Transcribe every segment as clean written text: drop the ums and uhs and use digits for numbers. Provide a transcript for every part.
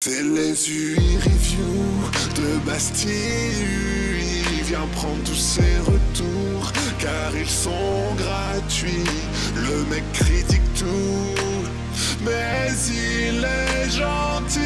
C'est les UI Review de Bastille. Viens prendre tous ses retours car ils sont gratuits. Le mec critique tout, mais il est gentil.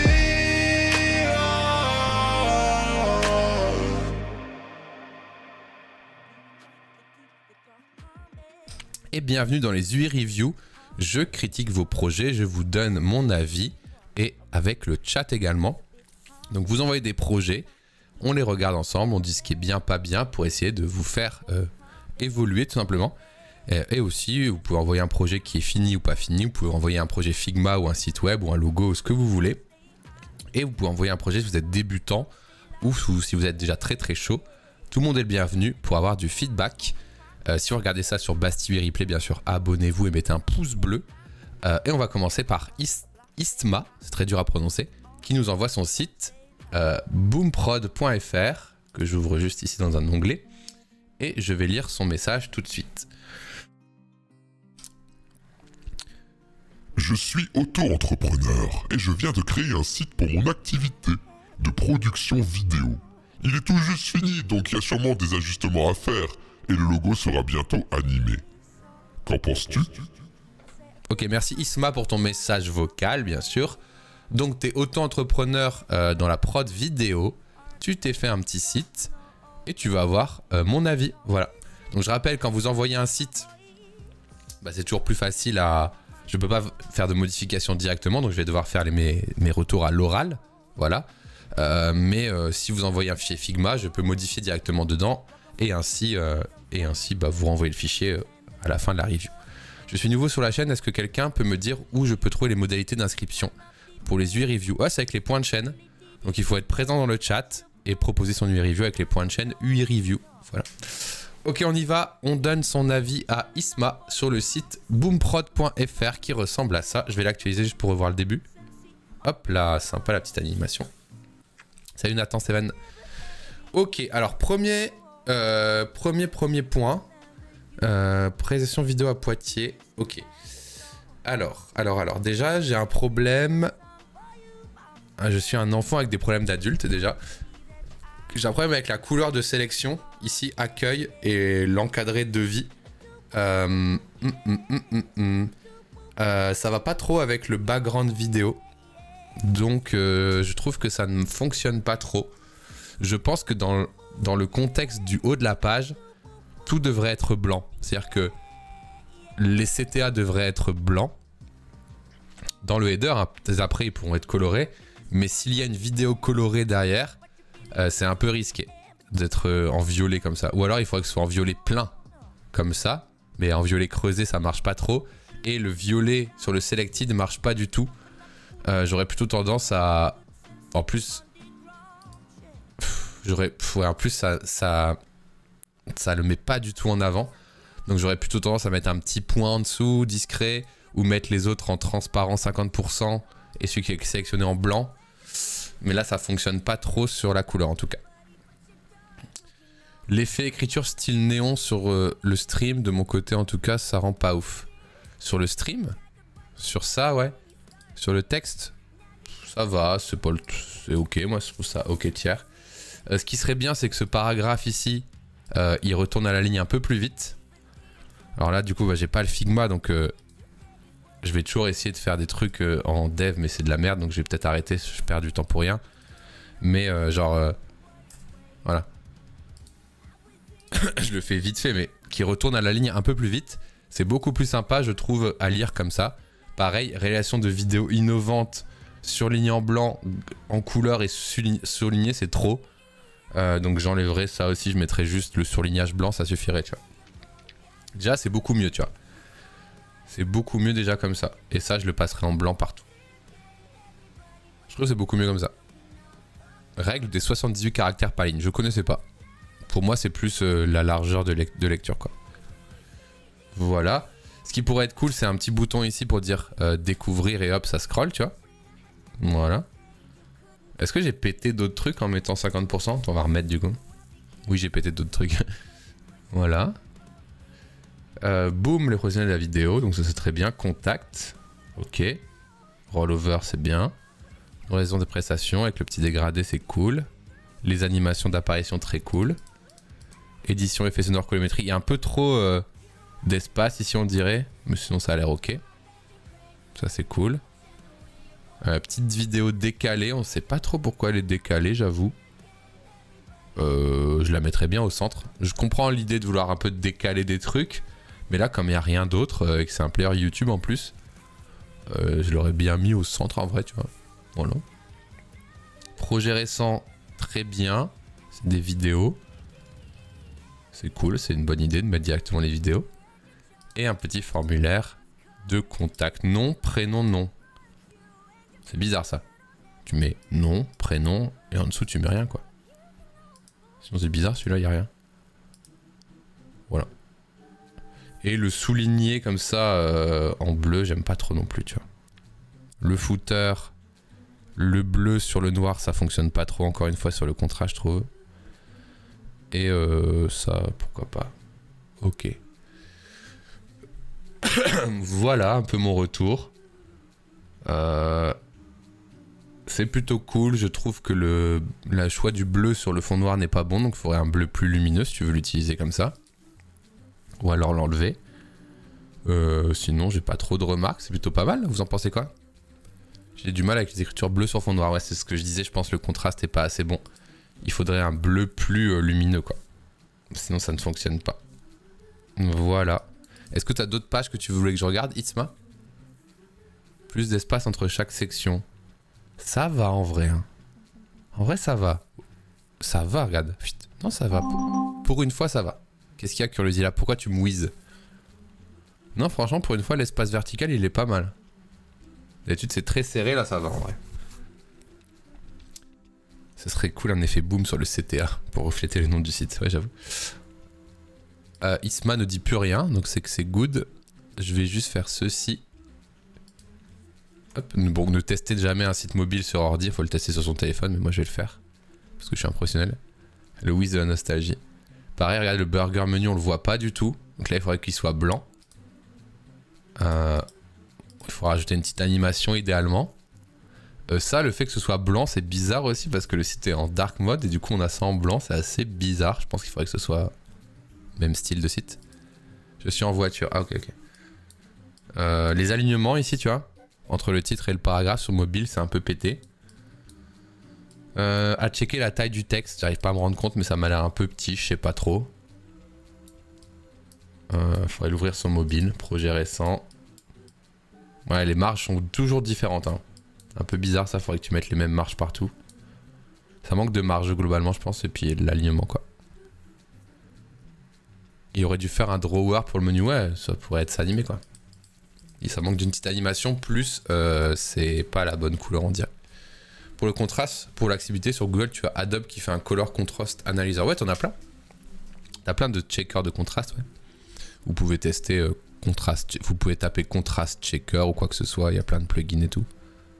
Et bienvenue dans les UI Review. Je critique vos projets, je vous donne mon avis et avec le chat également. Donc vous envoyez des projets, on les regarde ensemble, on dit ce qui est bien, pas bien pour essayer de vous faire évoluer tout simplement. Et aussi, vous pouvez envoyer un projet qui est fini ou pas fini, vous pouvez envoyer un projet Figma ou un site web ou un logo, ce que vous voulez. Et vous pouvez envoyer un projet si vous êtes débutant ou si vous êtes déjà très très chaud. Tout le monde est le bienvenu pour avoir du feedback. Si vous regardez ça sur Bastille Replay, bien sûr, abonnez-vous et mettez un pouce bleu. Et on va commencer par Istma, c'est très dur à prononcer, qui nous envoie son site boomprod.fr, que j'ouvre juste ici dans un onglet. Et je vais lire son message tout de suite. Je suis auto-entrepreneur et je viens de créer un site pour mon activité de production vidéo. Il est tout juste fini, donc il y a sûrement des ajustements à faire. Et le logo sera bientôt animé. Qu'en penses-tu? Ok, merci Isma pour ton message vocal, bien sûr. Donc, tu es auto-entrepreneur dans la prod vidéo. Tu t'es fait un petit site et tu vas avoir mon avis. Voilà. Donc, je rappelle, quand vous envoyez un site, bah, c'est toujours plus facile à... Je ne peux pas faire de modifications directement, donc je vais devoir faire mes retours à l'oral. Voilà. Mais si vous envoyez un fichier Figma, je peux modifier directement dedans. Et ainsi bah, vous renvoyez le fichier à la fin de la review. Je suis nouveau sur la chaîne, est-ce que quelqu'un peut me dire où je peux trouver les modalités d'inscription pour les UI Review? Ah, c'est avec les points de chaîne. Donc il faut être présent dans le chat et proposer son UI Review avec les points de chaîne UI Review. Voilà. Ok, on y va. On donne son avis à Isma sur le site boomprod.fr qui ressemble à ça. Je vais l'actualiser juste pour revoir le début. Hop là, sympa la petite animation. Salut Nathan, Steven. Ok, alors premier point. Présentation vidéo à Poitiers. Ok. Alors. Déjà, j'ai un problème. Je suis un enfant avec des problèmes d'adulte déjà. J'ai un problème avec la couleur de sélection. Ici, accueil et l'encadré de vie. Ça va pas trop avec le background vidéo. Donc, je trouve que ça ne fonctionne pas trop. Je pense que dans le contexte du haut de la page, tout devrait être blanc. C'est-à-dire que les CTA devraient être blancs. Dans le header, hein, après, ils pourront être colorés. Mais s'il y a une vidéo colorée derrière, c'est un peu risqué d'être en violet comme ça. Ou alors, il faudrait que ce soit en violet plein, comme ça. Mais en violet creusé, ça marche pas trop. Et le violet sur le selected ne marche pas du tout. J'aurais plutôt tendance à... En plus... en plus, ça le met pas du tout en avant. Donc j'aurais plutôt tendance à mettre un petit point en dessous, discret, ou mettre les autres en transparent 50% et celui qui est sélectionné en blanc. Mais là, ça fonctionne pas trop sur la couleur en tout cas. L'effet écriture style néon sur le stream, de mon côté en tout cas, ça rend pas ouf. Sur le stream? Sur ça, ouais. Sur le texte? Ça va, c'est ok, moi je trouve ça ok tiers. Ce qui serait bien, c'est que ce paragraphe ici, il retourne à la ligne un peu plus vite. Alors là, du coup, bah, j'ai pas le Figma, donc je vais toujours essayer de faire des trucs en dev, mais c'est de la merde, donc je vais peut-être arrêter, je perds du temps pour rien. Mais voilà. Je le fais vite fait, mais qui retourne à la ligne un peu plus vite. C'est beaucoup plus sympa, je trouve, à lire comme ça. Pareil, réalisation de vidéos innovantes, surligné en blanc, en couleur et surligné, c'est trop. Donc j'enlèverai ça aussi, je mettrai juste le surlignage blanc, ça suffirait, tu vois. Déjà, c'est beaucoup mieux, tu vois. C'est beaucoup mieux déjà comme ça. Et ça, je le passerai en blanc partout. Je trouve que c'est beaucoup mieux comme ça. Règle des 78 caractères par ligne, je connaissais pas. Pour moi, c'est plus la largeur de lecture, quoi. Voilà. Ce qui pourrait être cool, c'est un petit bouton ici pour dire découvrir et hop, ça scrolle, tu vois. Voilà. Est-ce que j'ai pété d'autres trucs en mettant 50%? On va remettre du coup. Oui, j'ai pété d'autres trucs. Voilà. Boom, les professionnels de la vidéo. Donc ça, c'est très bien. Contact. Ok. Rollover, c'est bien. Raison de prestation avec le petit dégradé, c'est cool. Les animations d'apparition, très cool. Édition, effet sonore, colorimétrie. Il y a un peu trop d'espace ici, on dirait. Mais sinon, ça a l'air ok. Ça, c'est cool. Petite vidéo décalée. On ne sait pas trop pourquoi elle est décalée, j'avoue. Je la mettrais bien au centre. Je comprends l'idée de vouloir un peu décaler des trucs. Mais là, comme il n'y a rien d'autre, et que c'est un player YouTube en plus, je l'aurais bien mis au centre en vrai, tu vois. Voilà. Projet récent, très bien. C'est des vidéos. C'est cool, c'est une bonne idée de mettre directement les vidéos. Et un petit formulaire de contact. Nom, prénom, nom. C'est bizarre ça. Tu mets nom, prénom, et en dessous tu mets rien quoi. Sinon c'est bizarre, celui-là il n'y a rien. Voilà. Et le souligner comme ça en bleu, j'aime pas trop non plus, tu vois. Le footer, le bleu sur le noir, ça fonctionne pas trop encore une fois sur le contraste, je trouve. Et ça, pourquoi pas. Ok. Voilà un peu mon retour. C'est plutôt cool. Je trouve que le choix du bleu sur le fond noir n'est pas bon. Donc il faudrait un bleu plus lumineux si tu veux l'utiliser comme ça. Ou alors l'enlever. Sinon, j'ai pas trop de remarques. C'est plutôt pas mal. Vous en pensez quoi? J'ai du mal avec les écritures bleues sur fond noir. Ouais, c'est ce que je disais. Je pense que le contraste est pas assez bon. Il faudrait un bleu plus lumineux, quoi. Sinon, ça ne fonctionne pas. Voilà. Est-ce que tu as d'autres pages que tu voulais que je regarde, Itzma? Plus d'espace entre chaque section. Ça va en vrai. Hein. En vrai, ça va. Ça va, regarde. Chut. Non, ça va. Pour une fois, ça va. Qu'est-ce qu'il y a, Curiosity, là? Pourquoi tu mouises? Non, franchement, pour une fois, l'espace vertical, il est pas mal. D'habitude, c'est très serré. Là, ça va en vrai. Ce serait cool un effet boom sur le CTA pour refléter le nom du site. Ouais, j'avoue. Isma ne dit plus rien, donc c'est que c'est good. Je vais juste faire ceci. Hop. Bon, ne testez jamais un site mobile sur ordi, il faut le tester sur son téléphone, mais moi je vais le faire. Parce que je suis un professionnel. Le whiz de la nostalgie. Pareil, regarde le burger menu, on le voit pas du tout. Donc là, il faudrait qu'il soit blanc. Il faut rajouter une petite animation idéalement. Ça, le fait que ce soit blanc, c'est bizarre aussi parce que le site est en dark mode et du coup on a ça en blanc, c'est assez bizarre. Je pense qu'il faudrait que ce soit même style de site. Je suis en voiture. Ah ok, ok. Les alignements ici, tu vois, entre le titre et le paragraphe sur mobile, c'est un peu pété. À checker la taille du texte, j'arrive pas à me rendre compte, mais ça m'a l'air un peu petit, je sais pas trop. Faudrait l'ouvrir sur mobile, projet récent. Ouais, les marges sont toujours différentes, hein. Un peu bizarre ça, faudrait que tu mettes les mêmes marges partout. Ça manque de marge globalement je pense, et puis l'alignement quoi. Il aurait dû faire un drawer pour le menu, ouais, ça pourrait être s'animer quoi. Et ça manque d'une petite animation, plus c'est pas la bonne couleur on dirait. Pour le contraste, pour l'accessibilité sur Google, tu as Adobe qui fait un Color Contrast Analyzer. Ouais, t'en as plein. T'as plein de checkers de contraste, ouais. Vous pouvez tester contraste, vous pouvez taper contrast checker ou quoi que ce soit, il y a plein de plugins et tout.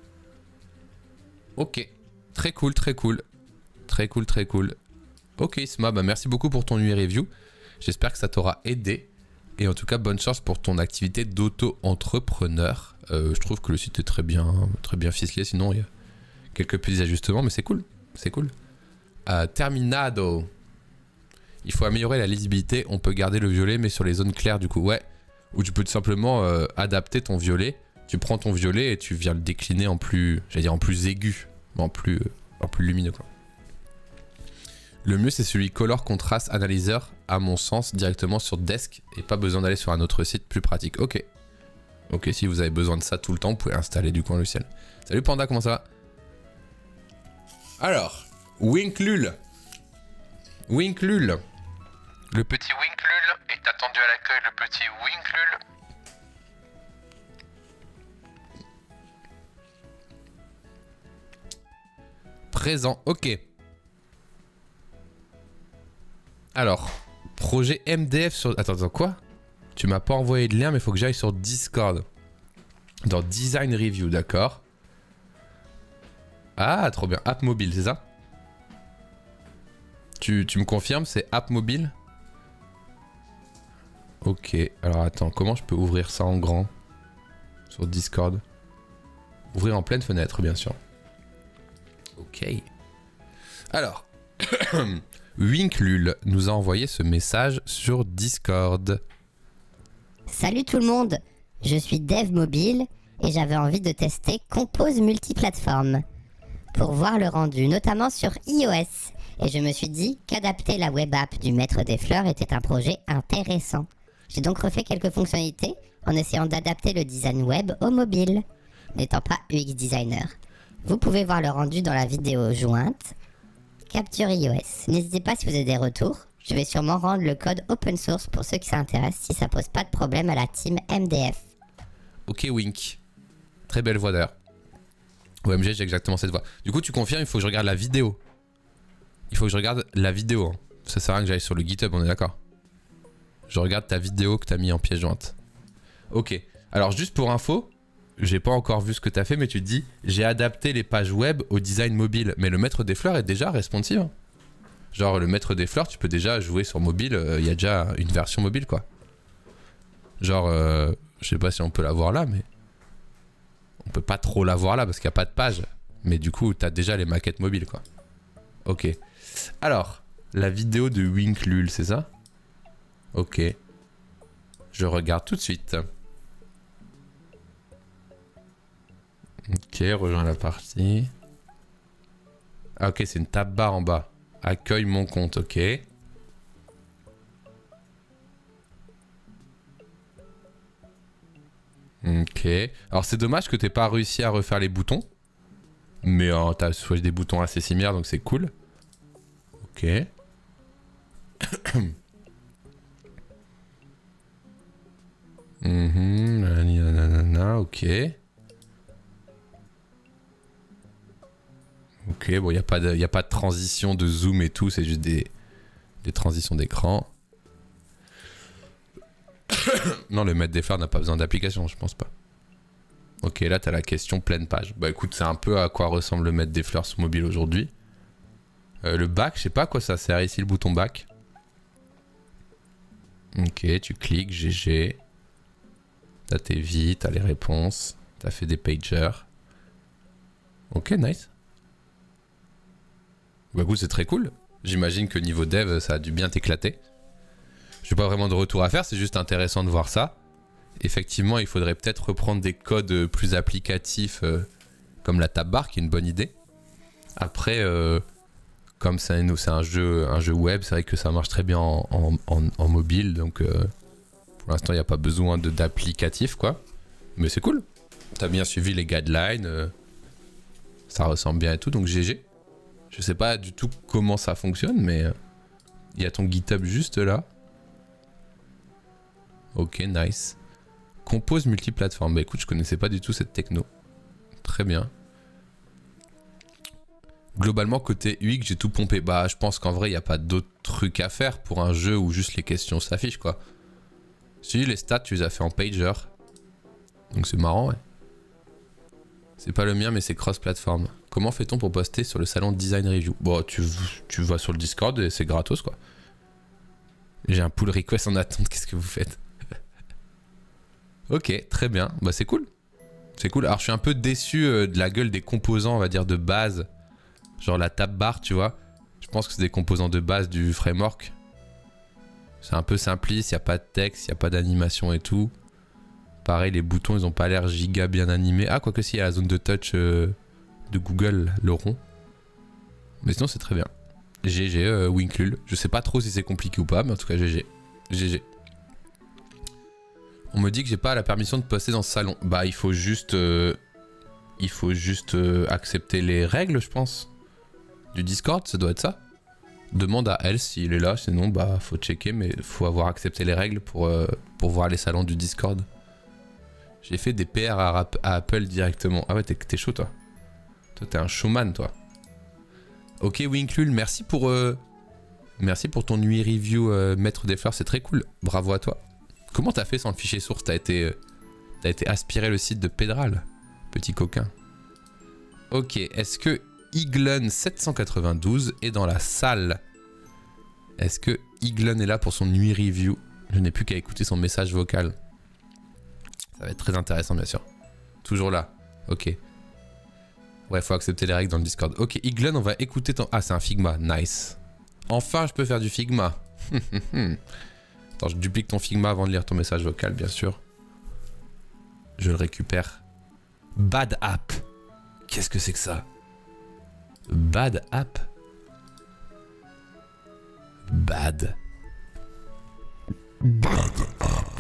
Ok, très cool, très cool. Très cool, très cool. Ok Isma, bah merci beaucoup pour ton UI review. J'espère que ça t'aura aidé. Et en tout cas, bonne chance pour ton activité d'auto-entrepreneur. Je trouve que le site est très bien ficelé. Sinon, il y a quelques petits ajustements, mais c'est cool. C'est cool. Terminado. Il faut améliorer la lisibilité. On peut garder le violet, mais sur les zones claires du coup. Ouais. Ou tu peux tout simplement adapter ton violet. Tu prends ton violet et tu viens le décliner en plus, j'allais dire en plus aigu, mais en plus lumineux quoi. Le mieux c'est celui Color Contrast Analyzer à mon sens directement sur Desk et pas besoin d'aller sur un autre site plus pratique. Ok. Ok, si vous avez besoin de ça tout le temps, vous pouvez installer du coup un logiciel. Salut Panda, comment ça va? Alors, Winklul. Winklul. Le petit Winklul est attendu à l'accueil, le petit Winklul. Présent, ok. Alors, projet MDF sur... Attends, quoi? Tu m'as pas envoyé de lien, mais il faut que j'aille sur Discord. Dans Design Review, d'accord. Ah, trop bien. App mobile, c'est ça? Tu me confirmes, c'est app mobile? Ok, alors attends, comment je peux ouvrir ça en grand? Sur Discord. Ouvrir en pleine fenêtre, bien sûr. Ok. Alors, Winklul nous a envoyé ce message sur Discord. Salut tout le monde, je suis dev mobile et j'avais envie de tester Compose multiplateforme pour voir le rendu, notamment sur iOS. Et je me suis dit qu'adapter la web app du Maître des Fleurs était un projet intéressant. J'ai donc refait quelques fonctionnalités en essayant d'adapter le design web au mobile, n'étant pas UX designer. Vous pouvez voir le rendu dans la vidéo jointe. Capture iOS. N'hésitez pas si vous avez des retours. Je vais sûrement rendre le code open source pour ceux qui s'intéressent si ça pose pas de problème à la team MDF. Ok Wink. Très belle voix d'ailleurs. OMG, j'ai exactement cette voix. Du coup, tu confirmes, il faut que je regarde la vidéo. Il faut que je regarde la vidéo. Hein. Ça sert à rien que j'aille sur le GitHub, on est d'accord. Je regarde ta vidéo que tu as mis en pièce jointe. Ok. Alors juste pour info, j'ai pas encore vu ce que tu as fait, mais tu te dis, j'ai adapté les pages web au design mobile. Mais le Maître des Fleurs est déjà responsive. Hein. Genre le Maître des Fleurs, tu peux déjà jouer sur mobile. Il y a déjà une version mobile, quoi. Genre, je sais pas si on peut la voir là, mais... On peut pas trop la voir là parce qu'il n'y a pas de page. Mais du coup, tu as déjà les maquettes mobiles, quoi. Ok. Alors, la vidéo de Winklul, c'est ça? Ok. Je regarde tout de suite. Ok, rejoins la partie. Ah ok, c'est une tab bar en bas. Accueille mon compte, ok. Ok. Alors c'est dommage que t'aies pas réussi à refaire les boutons. Mais t'as choisi des boutons assez similaires, donc c'est cool. Ok. Ok. Ok, bon, il n'y a pas de transition de zoom et tout, c'est juste des transitions d'écran. Non, le Maître des Fleurs n'a pas besoin d'application, je pense pas. Ok, là, t'as la question pleine page. Bah écoute, c'est un peu à quoi ressemble le Maître des Fleurs sur mobile aujourd'hui. Le back, je sais pas à quoi ça sert ici, le bouton back. Ok, tu cliques, GG. T'as tes vies, t'as les réponses. T'as fait des pagers. Ok, nice. Bah écoute, c'est très cool. J'imagine que niveau dev, ça a dû bien t'éclater. J'ai pas vraiment de retour à faire, c'est juste intéressant de voir ça. Effectivement, il faudrait peut-être reprendre des codes plus applicatifs comme la tab bar, qui est une bonne idée. Après, comme c'est un jeu web, c'est vrai que ça marche très bien en mobile, donc pour l'instant, il n'y a pas besoin d'applicatif, quoi. Mais c'est cool. T'as bien suivi les guidelines, ça ressemble bien et tout, donc GG. Je sais pas du tout comment ça fonctionne, mais il y a ton GitHub juste là. Ok, nice. Compose multiplateforme. Bah écoute, je connaissais pas du tout cette techno. Très bien. Globalement, côté UX, j'ai tout pompé. Bah, je pense qu'en vrai, il n'y a pas d'autres trucs à faire pour un jeu où juste les questions s'affichent, quoi. Si, les stats, tu les as fait en pager. Donc c'est marrant, ouais. C'est pas le mien, mais c'est cross-platform. Comment fait-on pour poster sur le salon Design Review? Bon, tu vas sur le Discord et c'est gratos, quoi. J'ai un pull request en attente, qu'est-ce que vous faites? Ok, très bien. Bah c'est cool. C'est cool. Alors je suis un peu déçu de la gueule des composants, on va dire, de base. Genre la tab bar, tu vois. Je pense que c'est des composants de base du framework. C'est un peu simpliste, il n'y a pas de texte, il n'y a pas d'animation et tout. Pareil, les boutons, ils ont pas l'air giga bien animés. Ah, quoique si, il y a la zone de touch de Google, le rond. Mais sinon, c'est très bien. GG, Winklul. Je sais pas trop si c'est compliqué ou pas, mais en tout cas, GG. GG. On me dit que j'ai pas la permission de poster dans ce salon. Bah, il faut juste accepter les règles, je pense. Du Discord, ça doit être ça. Demande à elle s'il est là, sinon, bah, faut checker, mais faut avoir accepté les règles pour voir les salons du Discord. J'ai fait des PR à Apple directement. Ah ouais, t'es chaud, toi. Toi, t'es un showman, toi. Ok, Winklul, merci pour ton UI review Maître des Fleurs, c'est très cool. Bravo à toi. Comment t'as fait sans le fichier source? T'as été aspiré le site de Pedral, petit coquin. Ok, est-ce que Iglon792 est dans la salle? Est-ce que Iglon est là pour son UI review? Je n'ai plus qu'à écouter son message vocal. Ça va être très intéressant, bien sûr. Toujours là. Ok. Ouais, faut accepter les règles dans le Discord. Ok, Iglen, on va écouter ton... Ah, c'est un Figma, nice. Enfin, je peux faire du Figma. Attends, je duplique ton Figma avant de lire ton message vocal, bien sûr. Je le récupère. Bad App. Qu'est-ce que c'est que ça? Bad App. Bad. Bad App.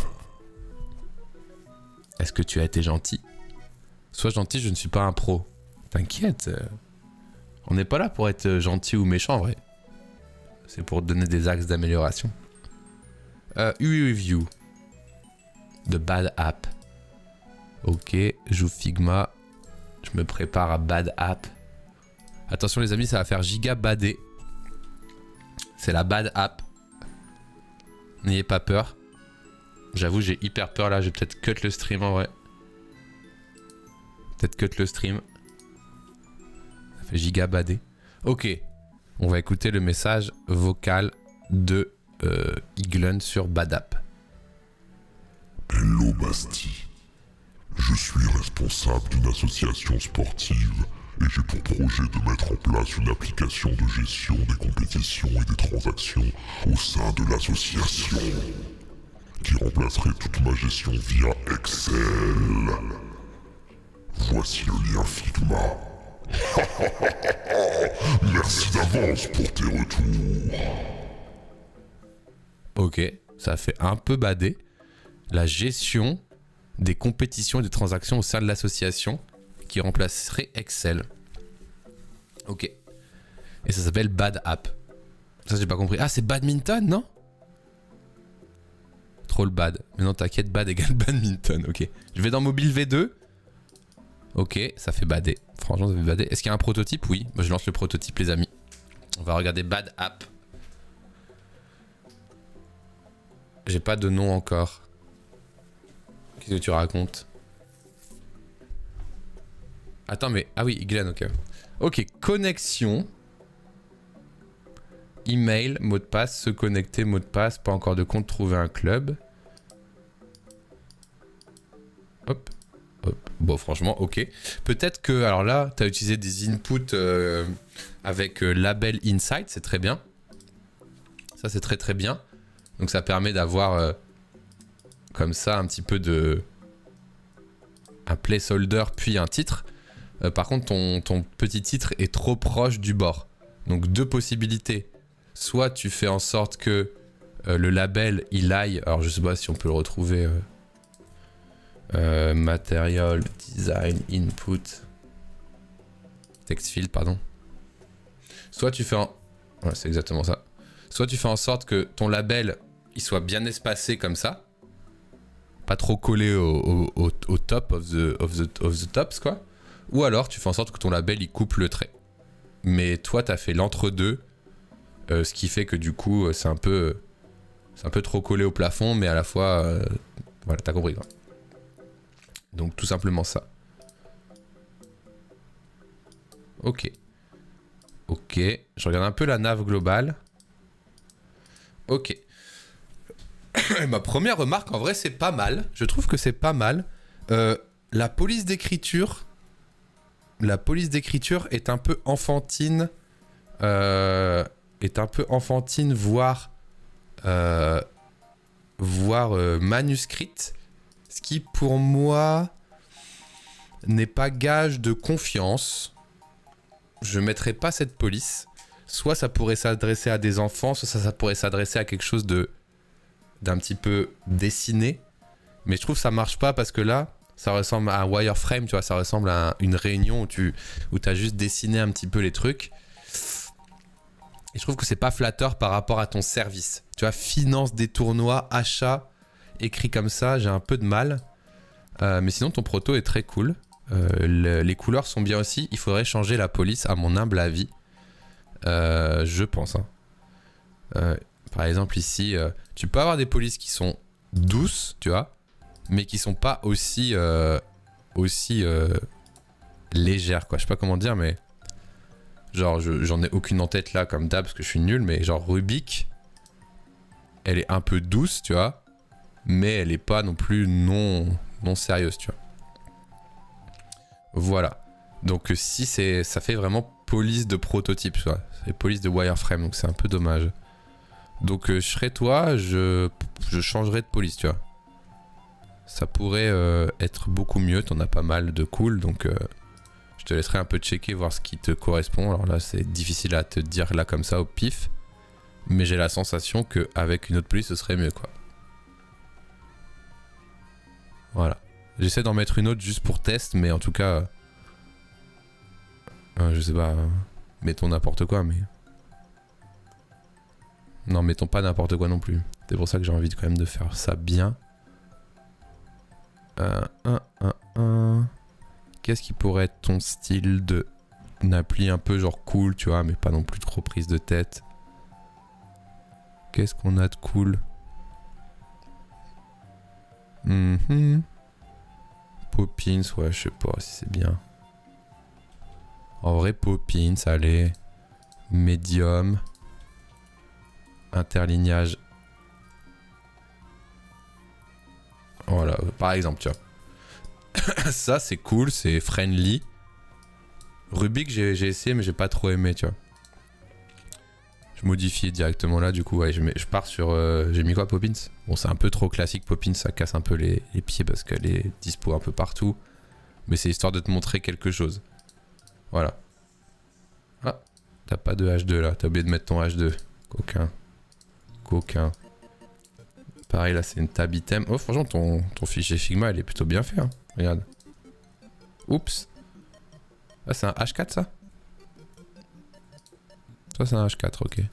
Est-ce que tu as été gentil? Sois gentil, je ne suis pas un pro. T'inquiète. On n'est pas là pour être gentil ou méchant, en vrai. C'est pour donner des axes d'amélioration. UI Review. De Bad App. Ok, joue Figma. Je me prépare à Bad App. Attention les amis, ça va faire giga badé. C'est la Bad App. N'ayez pas peur. J'avoue, j'ai hyper peur là. Je vais peut-être cut le stream en vrai. Peut-être cut le stream. Ça fait giga badé. Ok. On va écouter le message vocal de Iglen sur Bad App. Hello Basti. Je suis responsable d'une association sportive et j'ai pour projet de mettre en place une application de gestion des compétitions et des transactions au sein de l'association qui remplacerait toute ma gestion via Excel. Voici le lien Figma. Merci d'avance pour tes retours. Ok, ça fait un peu badé. La gestion des compétitions et des transactions au sein de l'association qui remplacerait Excel. Ok. Et ça s'appelle Bad App. Ça, j'ai pas compris. Ah, c'est badminton, non? Trop le bad. Mais non, t'inquiète, bad égale badminton. Ok. Je vais dans mobile V2. Ok, ça fait bader. Franchement, ça fait bader. Est-ce qu'il y a un prototype? Oui. Moi, je lance le prototype, les amis. On va regarder Bad App. J'ai pas de nom encore. Qu'est-ce que tu racontes? Attends, mais... Ah oui, Iglen, ok. Ok, connexion. Email, mot de passe, se connecter, mot de passe, pas encore de compte, trouver un club. Hop. Hop. Bon, franchement, ok. Peut-être que, alors là, tu as utilisé des inputs avec label Insight, c'est très bien. Ça, c'est très très bien. Donc ça permet d'avoir comme ça un petit peu de... un placeholder puis un titre. Par contre, ton petit titre est trop proche du bord. Donc deux possibilités. Soit tu fais en sorte que le label, il aille... Alors je sais pas si on peut le retrouver... Material, Design, Input... Text Field, pardon. Soit tu fais en... Ouais, c'est exactement ça. Soit tu fais en sorte que ton label, il soit bien espacé comme ça. Pas trop collé au top of the tops, quoi. Ou alors tu fais en sorte que ton label, il coupe le trait. Mais toi, t'as fait l'entre-deux. Ce qui fait que du coup, c'est un peu trop collé au plafond, mais à la fois... voilà, t'as compris, quoi. Donc tout simplement ça. Ok. Ok. Je regarde un peu la nav globale. Ok. Ma première remarque, en vrai, c'est pas mal. Je trouve que c'est pas mal. La police d'écriture... La police d'écriture est un peu enfantine. Voire manuscrite. Ce qui, pour moi, n'est pas gage de confiance. Je ne mettrai pas cette police. Soit ça pourrait s'adresser à des enfants, soit ça pourrait s'adresser à quelque chose d'un petit peu dessiné. Mais je trouve que ça marche pas parce que là, ça ressemble à un wireframe, tu vois, ça ressemble à une réunion où tu as juste dessiné un petit peu les trucs. Et je trouve que c'est pas flatteur par rapport à ton service. Tu vois, finance des tournois, achat, écrit comme ça, j'ai un peu de mal. Mais sinon, ton proto est très cool. Les couleurs sont bien aussi. Il faudrait changer la police, à mon humble avis. Je pense. Hein. Par exemple, ici, tu peux avoir des polices qui sont douces, tu vois, mais qui sont pas aussi légères, quoi. Je sais pas comment dire, mais... Genre, j'en ai aucune en tête là, comme d'hab, parce que je suis nul, mais genre Rubik, elle est un peu douce, tu vois, mais elle est pas non plus non sérieuse, tu vois. Voilà. Donc si ça fait vraiment police de prototype, tu vois. C'est police de wireframe, donc c'est un peu dommage. Donc je serais toi, je changerais de police, tu vois. Ça pourrait être beaucoup mieux, t'en as pas mal de cool, donc je te laisserai un peu checker, voir ce qui te correspond. Alors là, c'est difficile à te dire là comme ça au pif, mais j'ai la sensation qu'avec une autre police, ce serait mieux, quoi. Voilà. J'essaie d'en mettre une autre juste pour test, mais en tout cas... je sais pas... mettons n'importe quoi, mais... Non, mettons pas n'importe quoi non plus. C'est pour ça que j'ai envie quand même de faire ça bien. Qu'est-ce qui pourrait être ton style de... une appli un peu genre cool, tu vois, mais pas non plus trop prise de tête. Qu'est-ce qu'on a de cool? Poppins, ouais, je sais pas si c'est bien. En vrai, Poppins, allez. Medium. Interlignage. Voilà, par exemple, tu vois. Ça, c'est cool, c'est friendly. Rubik, j'ai essayé, mais j'ai pas trop aimé, tu vois. Je modifie directement là, du coup, ouais, je pars sur... j'ai mis quoi, Poppins? Bon, c'est un peu trop classique, Poppins, ça casse un peu les pieds parce qu'elle est dispo un peu partout. Mais c'est histoire de te montrer quelque chose. Voilà. Ah, t'as pas de H2 là, t'as oublié de mettre ton H2. Coquin. Pareil, là, c'est une tab item. Oh, franchement, ton fichier Figma, il est plutôt bien fait, hein. Regarde. Oups. Ah, c'est un H4, ça? Ça, c'est un H4, ok.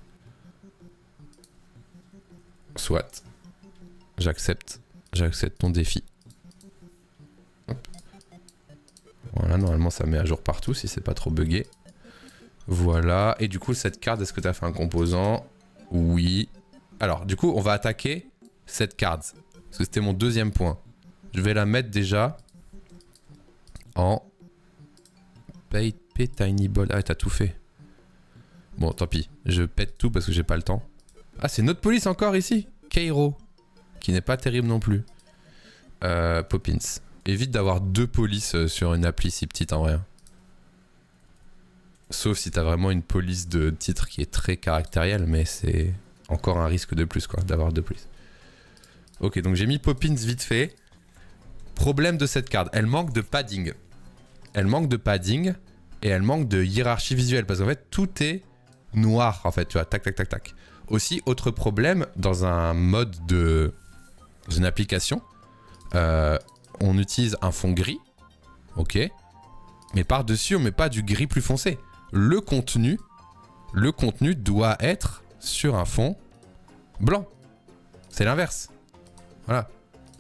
Soit. J'accepte ton défi. Hop. Voilà, normalement, ça met à jour partout si c'est pas trop buggé. Voilà. Et du coup, cette carte, est-ce que tu as fait un composant? Oui. Alors, du coup, on va attaquer cette carte. Parce que c'était mon deuxième point. Je vais la mettre déjà en Pay Tiny Ball. Ah, t'as tout fait. Bon, tant pis. Je pète tout parce que j'ai pas le temps. Ah, c'est notre police encore ici. Cairo. Qui n'est pas terrible non plus. Poppins. Évite d'avoir deux polices sur une appli si petite en vrai. Sauf si t'as vraiment une police de titre qui est très caractérielle, mais c'est encore un risque de plus, quoi, d'avoir deux polices. Ok, donc j'ai mis Poppins vite fait. Problème de cette carte, elle manque de padding. Elle manque de padding et elle manque de hiérarchie visuelle parce qu'en fait tout est noir en fait, tu vois, tac tac tac tac. Aussi, autre problème, dans un mode de... dans une application, on utilise un fond gris, ok, mais par-dessus on met pas du gris plus foncé. Le contenu doit être sur un fond blanc. C'est l'inverse. Voilà.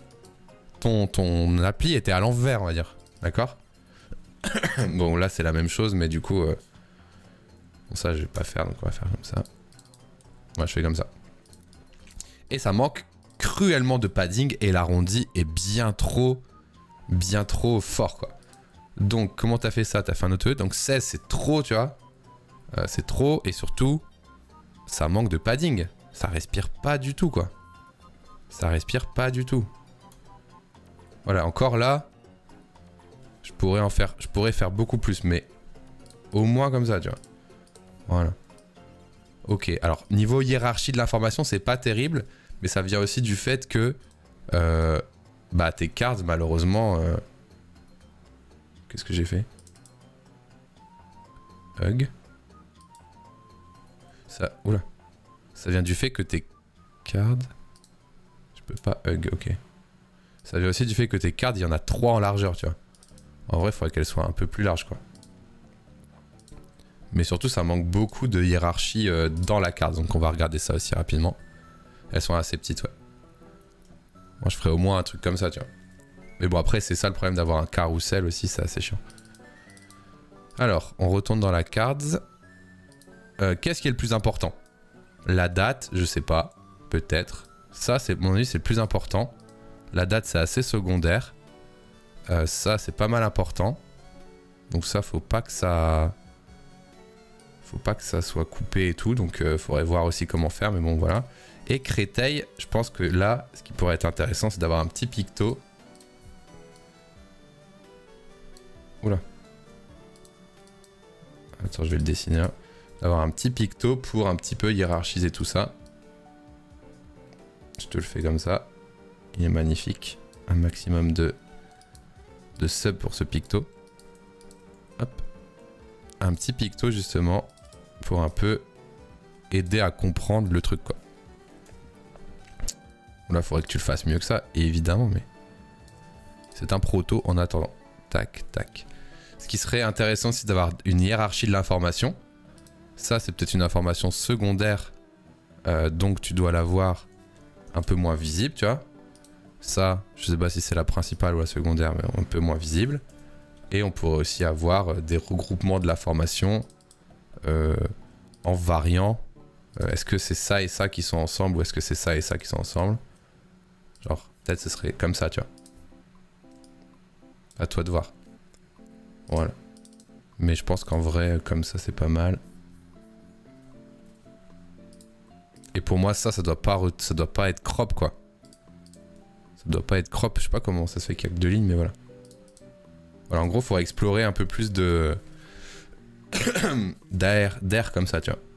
Ton appli était à l'envers, on va dire. D'accord? Bon, là, c'est la même chose, mais du coup... Bon, ça, je vais pas faire, donc on va faire comme ça. Moi, je fais comme ça. Et ça manque cruellement de padding, et l'arrondi est bien trop fort, quoi. Donc, comment t'as fait ça? T'as fait un auto. Donc, 16, c'est trop, tu vois. C'est trop, et surtout, ça manque de padding. Ça respire pas du tout, quoi. Ça respire pas du tout. Voilà, encore là, je pourrais faire beaucoup plus, mais au moins comme ça, tu vois. Voilà. Ok, alors, niveau hiérarchie de l'information, c'est pas terrible, mais ça vient aussi du fait que bah, tes cards, malheureusement... Qu'est-ce que j'ai fait? Hug. Ça... Oula. Ça vient du fait que tes cards... Je peux pas hug, ok. Ça vient aussi du fait que tes cards, il y en a 3 en largeur, tu vois. En vrai, il faudrait qu'elles soient un peu plus larges, quoi. Mais surtout, ça manque beaucoup de hiérarchie dans la carte. Donc on va regarder ça aussi rapidement. Elles sont assez petites, ouais. Moi, je ferais au moins un truc comme ça, tu vois. Mais bon, après, c'est ça le problème d'avoir un carrousel aussi, c'est assez chiant. Alors, on retourne dans la cards. Qu'est-ce qui est le plus important? La date, je sais pas. Peut-être. Ça, c'est mon avis, c'est le plus important. La date, c'est assez secondaire. Ça, c'est pas mal important. Donc ça, faut pas que ça soit coupé et tout. Donc, faudrait voir aussi comment faire. Mais bon, voilà. Et Créteil, je pense que là, ce qui pourrait être intéressant, c'est d'avoir un petit picto. Oula. Attends, je vais le dessiner là. D'avoir un petit picto pour un petit peu hiérarchiser tout ça. Je te le fais comme ça. Il est magnifique. Un maximum de sub pour ce picto. Hop. Un petit picto justement pour un peu aider à comprendre le truc quoi. Là, il faudrait que tu le fasses mieux que ça, évidemment, mais c'est un proto en attendant. Tac, tac. Ce qui serait intéressant, c'est d'avoir une hiérarchie de l'information. Ça, c'est peut-être une information secondaire, donc tu dois l'avoir un peu moins visible, tu vois. Ça, je sais pas si c'est la principale ou la secondaire, mais un peu moins visible. Et on pourrait aussi avoir des regroupements de l'information en variant. Est-ce que c'est ça et ça qui sont ensemble ou est-ce que c'est ça et ça qui sont ensemble? Genre, peut-être ce serait comme ça, tu vois. À toi de voir. Voilà. Mais je pense qu'en vrai, comme ça, c'est pas mal. Et pour moi, ça doit pas être crop, quoi. Ça doit pas être crop. Je sais pas comment ça se fait qu'il y a que 2 lignes, mais voilà. Voilà, en gros, il faudrait explorer un peu plus de... d'air comme ça, tu vois.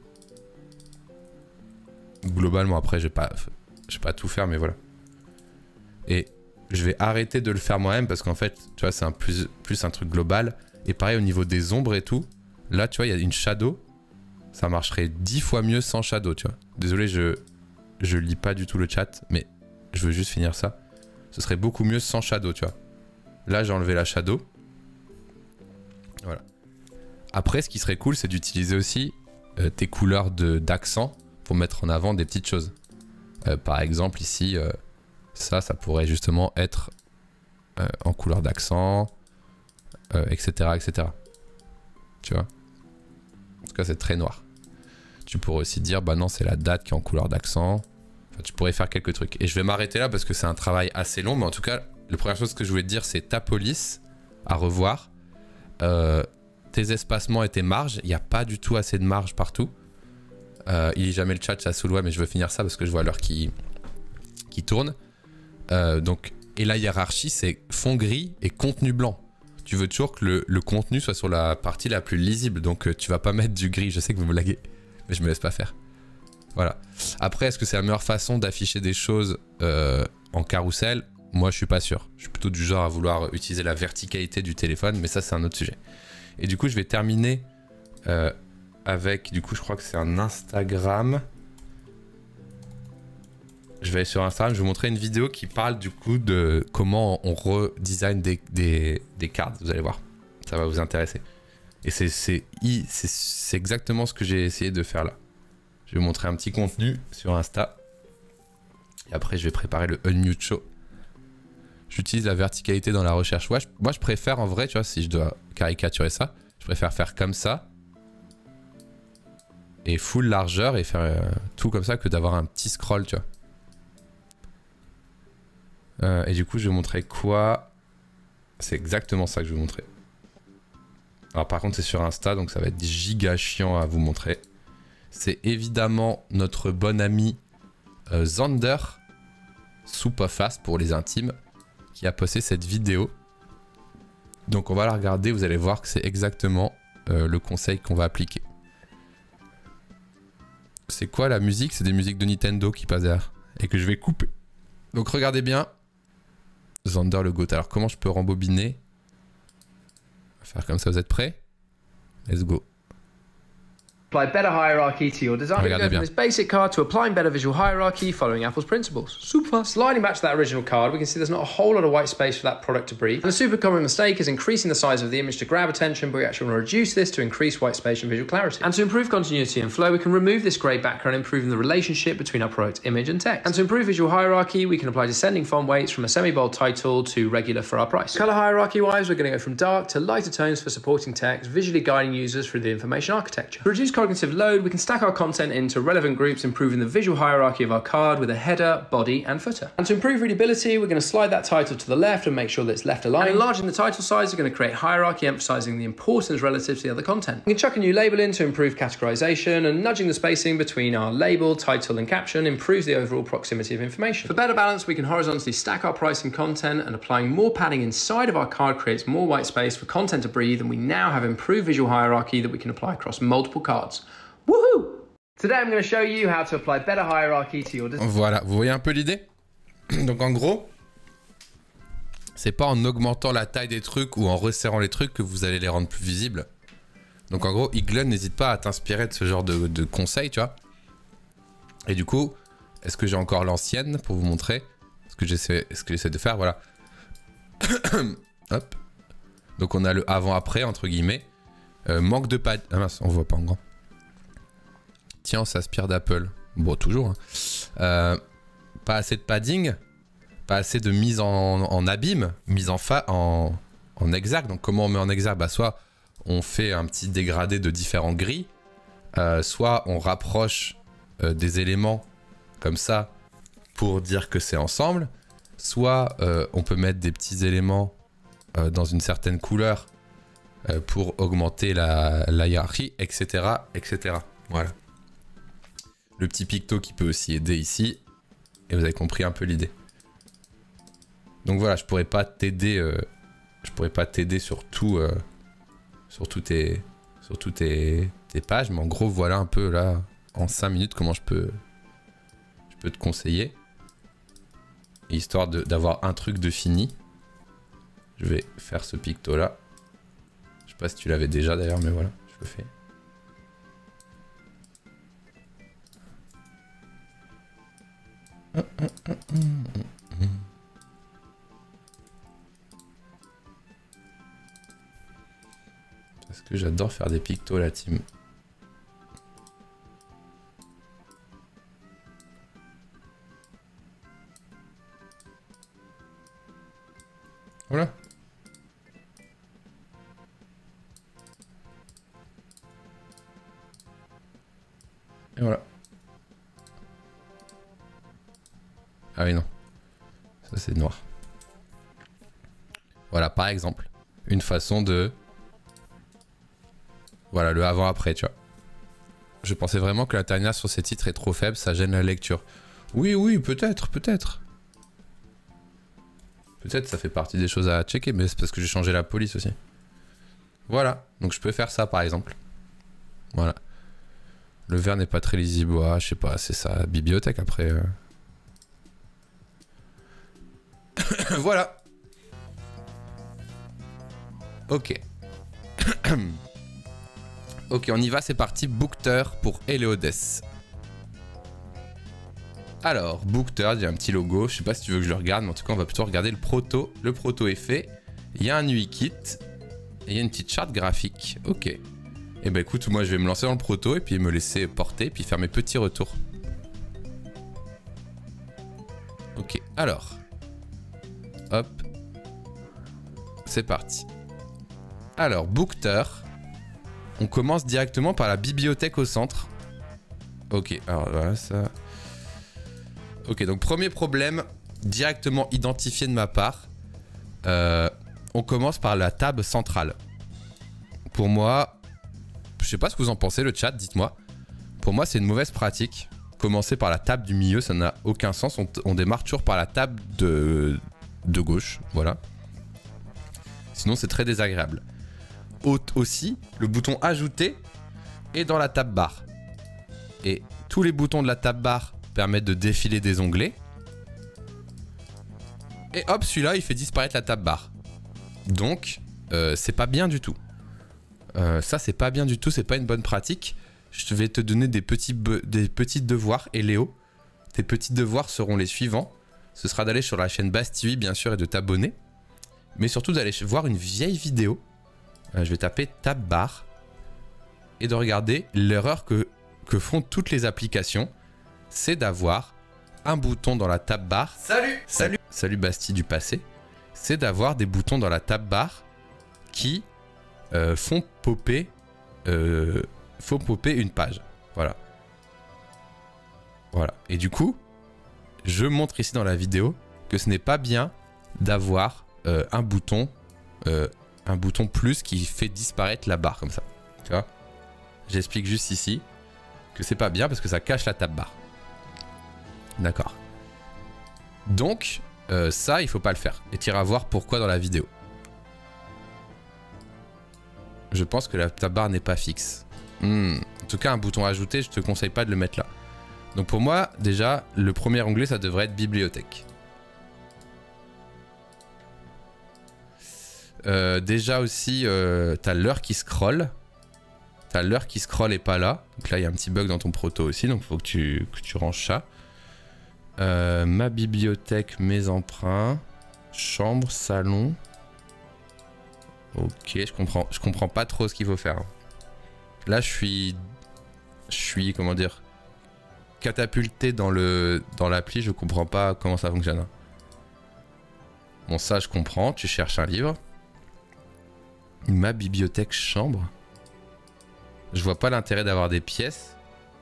Globalement, après, je vais pas tout faire, mais voilà. Et je vais arrêter de le faire moi-même parce qu'en fait, tu vois, c'est plus un truc global. Et pareil, au niveau des ombres et tout, là, tu vois, il y a une shadow. Ça marcherait 10 fois mieux sans shadow, tu vois. Désolé, je lis pas du tout le chat, mais je veux juste finir ça. Ce serait beaucoup mieux sans shadow, tu vois. Là, j'ai enlevé la shadow. Voilà. Après, ce qui serait cool, c'est d'utiliser aussi tes couleurs d'accent pour mettre en avant des petites choses. Par exemple, ici... ça pourrait justement être en couleur d'accent, etc., etc. Tu vois? En tout cas, c'est très noir. Tu pourrais aussi dire, bah non, c'est la date qui est en couleur d'accent. Enfin, tu pourrais faire quelques trucs. Et je vais m'arrêter là parce que c'est un travail assez long. Mais en tout cas, la première chose que je voulais te dire, c'est ta police à revoir. Tes espacements et tes marges. Il n'y a pas du tout assez de marge partout. Il lit jamais le chat, ça Soulois, mais je veux finir ça parce que je vois l'heure qui tourne. Donc, et la hiérarchie, c'est fond gris et contenu blanc. Tu veux toujours que le contenu soit sur la partie la plus lisible. Donc, tu vas pas mettre du gris. Je sais que vous me blaguez, mais je me laisse pas faire. Voilà. Après, est-ce que c'est la meilleure façon d'afficher des choses en carrousel? Moi, je suis pas sûr. Je suis plutôt du genre à vouloir utiliser la verticalité du téléphone, mais ça, c'est un autre sujet. Et du coup, je vais terminer avec... Du coup, je crois que c'est un Instagram... Je vais aller sur Instagram, je vais vous montrer une vidéo qui parle du coup de comment on redesign des cartes, vous allez voir. Ça va vous intéresser. Et c'est exactement ce que j'ai essayé de faire là. Je vais vous montrer un petit contenu sur Insta. Et après, je vais préparer le Unmute Show. J'utilise la verticalité dans la recherche. Ouais, moi, je préfère en vrai, tu vois, si je dois caricaturer ça, je préfère faire comme ça. Et full largeur et faire tout comme ça que d'avoir un petit scroll, tu vois. Et du coup, je vais vous montrer quoi? C'est exactement ça que je vais vous montrer. Alors par contre, c'est sur Insta, donc ça va être giga chiant à vous montrer. C'est évidemment notre bon ami Zander, Super Fast pour les intimes, qui a posté cette vidéo. Donc on va la regarder, vous allez voir que c'est exactement le conseil qu'on va appliquer. C'est quoi la musique? C'est des musiques de Nintendo qui passent derrière et que je vais couper. Donc regardez bien. Zander le GOAT. Alors comment je peux rembobiner? On va faire comme ça, vous êtes prêts? Let's go. Apply better hierarchy to your design. Regardez bien. From this basic card to applying better visual hierarchy following Apple's principles. Super. Sliding back to that original card, we can see there's not a whole lot of white space for that product to breathe. And a super common mistake is increasing the size of the image to grab attention, but we actually want to reduce this to increase white space and visual clarity. And to improve continuity and flow, we can remove this grey background, improving the relationship between our product image and text. And to improve visual hierarchy, we can apply descending font weights from a semi-bold title to regular for our price. Color hierarchy-wise, we're going to go from dark to lighter tones for supporting text, visually guiding users through the information architecture. To reduce cognitive load, we can stack our content into relevant groups, improving the visual hierarchy of our card with a header, body, and footer. And to improve readability, we're going to slide that title to the left and make sure that it's left aligned. And enlarging the title size, we're going to create hierarchy, emphasizing the importance relative to the other content. We can chuck a new label in to improve categorization, and nudging the spacing between our label, title, and caption improves the overall proximity of information. For better balance, we can horizontally stack our price and content, and applying more padding inside of our card creates more white space for content to breathe, and we now have improved visual hierarchy that we can apply across multiple cards. Woohoo! Today I'm going to show you how to apply better hierarchy to your design. Voilà, vous voyez un peu l'idée? Donc en gros, c'est pas en augmentant la taille des trucs ou en resserrant les trucs que vous allez les rendre plus visibles. Donc en gros, Iglun n'hésite pas à t'inspirer de ce genre de conseils, tu vois. Et du coup, est-ce que j'ai encore l'ancienne pour vous montrer ce que j'essaie de faire? Voilà. Hop. Donc on a le avant-après, entre guillemets. Manque de pad... Ah mince, on voit pas en grand. Tiens, on s'inspire d'Apple. Bon, toujours. Hein. Pas assez de padding. Pas assez de mise en abîme. Mise en exergue. Donc comment on met en exergue? Bah, soit on fait un petit dégradé de différents gris. Soit on rapproche des éléments comme ça pour dire que c'est ensemble. Soit on peut mettre des petits éléments dans une certaine couleur pour augmenter la hiérarchie, etc., etc. Voilà. Le petit picto qui peut aussi aider ici. Et vous avez compris un peu l'idée. Donc voilà, je pourrais pas t'aider sur tout, sur toutes tes pages, mais en gros voilà un peu là en 5 minutes comment je peux te conseiller, histoire d'avoir un truc de fini. Je vais faire ce picto là. Je sais pas si tu l'avais déjà d'ailleurs, mais voilà, je le fais. Parce que j'adore faire des pictos, la team. Voilà. Et voilà. Ah oui, non. Ça, c'est noir. Voilà, par exemple. Une façon de... Voilà, le avant-après, tu vois. Je pensais vraiment que la terminaison sur ces titres est trop faible, ça gêne la lecture. Oui, oui, peut-être, peut-être. Peut-être ça fait partie des choses à checker, mais c'est parce que j'ai changé la police aussi. Voilà, donc je peux faire ça, par exemple. Voilà. Le vert n'est pas très lisible, ouais, je sais pas, c'est sa bibliothèque après. Voilà. Ok. Ok, on y va, c'est parti. Bookter pour Eleodes. Alors, Bookter, il y a un petit logo. Je sais pas si tu veux que je le regarde, mais en tout cas, on va plutôt regarder le proto. Le proto est fait. Il y a un UI kit. Et il y a une petite charte graphique. Ok. Et ben écoute, moi, je vais me lancer dans le proto et puis me laisser porter, puis faire mes petits retours. Ok, alors. Hop. C'est parti. Alors, Bookter. On commence directement par la bibliothèque au centre. Ok, alors voilà ça. Ok, donc premier problème, directement identifié de ma part. On commence par la table centrale. Pour moi, je sais pas ce que vous en pensez, le chat, dites-moi. Pour moi, c'est une mauvaise pratique. Commencer par la table du milieu, ça n'a aucun sens. On démarre toujours par la table de gauche, voilà. Sinon, c'est très désagréable. Aussi, le bouton ajouter est dans la tab bar. Et tous les boutons de la tab bar permettent de défiler des onglets. Et hop, celui-là, il fait disparaître la tab bar. Donc, c'est pas bien du tout. Ça, c'est pas bien du tout, c'est pas une bonne pratique. Je vais te donner des petits devoirs. Et Léo, tes petits devoirs seront les suivants. Ce sera d'aller sur la chaîne Bast TV, bien sûr, et de t'abonner. Mais surtout d'aller voir une vieille vidéo. Je vais taper tab bar et de regarder l'erreur que font toutes les applications, c'est d'avoir un bouton dans la tab bar. Salut Basti du passé. C'est d'avoir des boutons dans la tab bar qui font popper, faut popper une page. Voilà. Voilà. Et du coup, je montre ici dans la vidéo que ce n'est pas bien d'avoir un bouton plus qui fait disparaître la barre comme ça. Tu vois? J'explique juste ici que c'est pas bien parce que ça cache la tab bar. D'accord. Donc, ça, il faut pas le faire. Et tu iras voir pourquoi dans la vidéo. Je pense que la tab bar n'est pas fixe. En tout cas, un bouton ajouté, je te conseille pas de le mettre là. Donc pour moi, déjà, le premier onglet, ça devrait être bibliothèque. Déjà aussi, t'as l'heure qui scrolle. T'as l'heure qui scrolle et pas là. Donc là, il y a un petit bug dans ton proto aussi, donc il faut que tu ranges ça. Ma bibliothèque, mes emprunts, chambre, salon. Ok, je comprends pas trop ce qu'il faut faire. Là, je suis comment dire, catapulté dans l'appli, je comprends pas comment ça fonctionne. Bon, ça, je comprends. Tu cherches un livre. Ma bibliothèque chambre. Je vois pas l'intérêt d'avoir des pièces.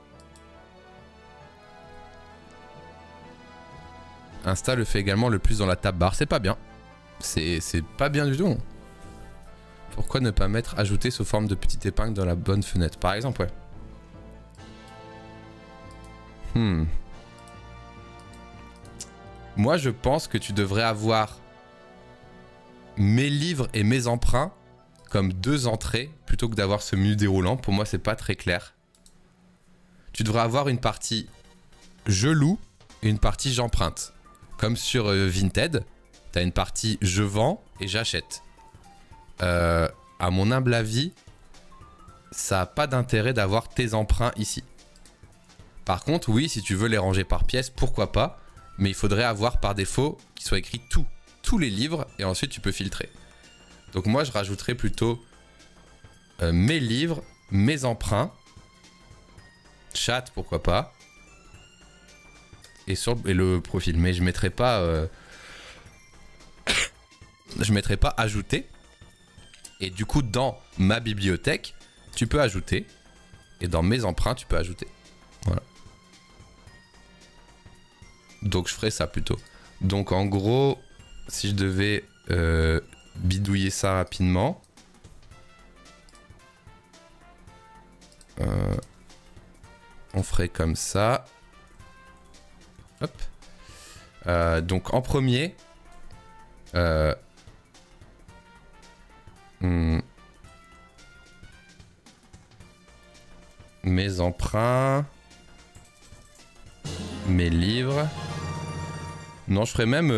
Insta le fait également le plus dans la tab bar. C'est pas bien. C'est pas bien du tout. Pourquoi ne pas mettre ajouter sous forme de petite épingle dans la bonne fenêtre, par exemple, ouais. Moi, je pense que tu devrais avoir mes livres et mes emprunts comme deux entrées plutôt que d'avoir ce menu déroulant. Pour moi, c'est pas très clair. Tu devrais avoir une partie je loue et une partie j'emprunte. Comme sur Vinted, tu as une partie je vends et j'achète. À mon humble avis, ça n'a pas d'intérêt d'avoir tes emprunts ici. Par contre, oui, si tu veux les ranger par pièce, pourquoi pas. Mais il faudrait avoir par défaut qu'il soit écrit tous les livres et ensuite tu peux filtrer. Donc moi, je rajouterais plutôt mes livres, mes emprunts, chat, pourquoi pas, et le profil. Mais je mettrais pas, ajouter. Et du coup, dans ma bibliothèque, tu peux ajouter. Et dans mes emprunts, tu peux ajouter. Voilà. Donc je ferai ça plutôt. Donc en gros, si je devais bidouiller ça rapidement, on ferait comme ça. Hop. Donc en premier, mes emprunts, mes livres. Non, je ferais même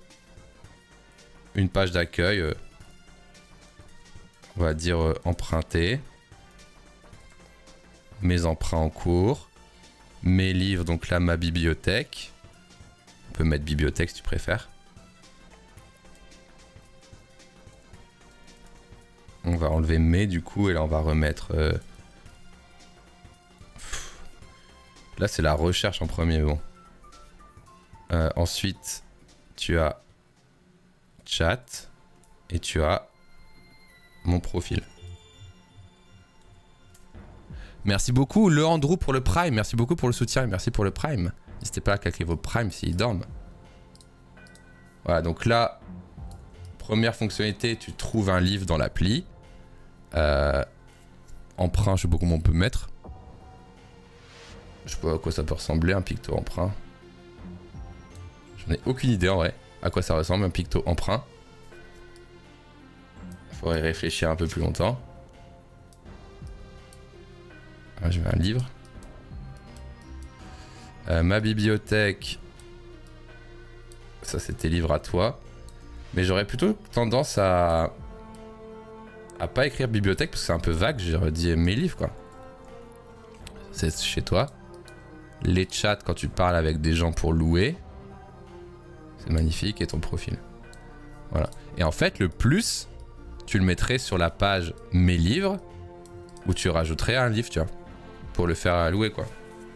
une page d'accueil. On va dire emprunter. Mes emprunts en cours. Mes livres, donc là ma bibliothèque. On peut mettre bibliothèque si tu préfères. On va enlever mes du coup et là on va remettre... Là c'est la recherche en premier, bon. Ensuite tu as chat et tu as mon profil. Merci beaucoup le Andrew pour le Prime, merci beaucoup pour le soutien et merci pour le Prime. N'hésitez pas à claquer vos Primes s'ils dorment. Voilà, donc là, première fonctionnalité, tu trouves un livre dans l'appli. Emprunt, je sais pas comment on peut mettre. Je sais pas à quoi ça peut ressembler, un picto emprunt. J'en ai aucune idée en vrai à quoi ça ressemble, un picto emprunt. Il faudrait réfléchir un peu plus longtemps. Ah, je mets un livre. Ma bibliothèque. Ça, c'était livre à toi. Mais j'aurais plutôt tendance à pas écrire bibliothèque parce que c'est un peu vague. J'aurais dit mes livres, quoi. C'est chez toi. Les chats quand tu parles avec des gens pour louer. C'est magnifique. Et ton profil. Voilà. Et en fait, le plus, tu le mettrais sur la page mes livres où tu rajouterais un livre, tu vois. Pour le faire louer, quoi.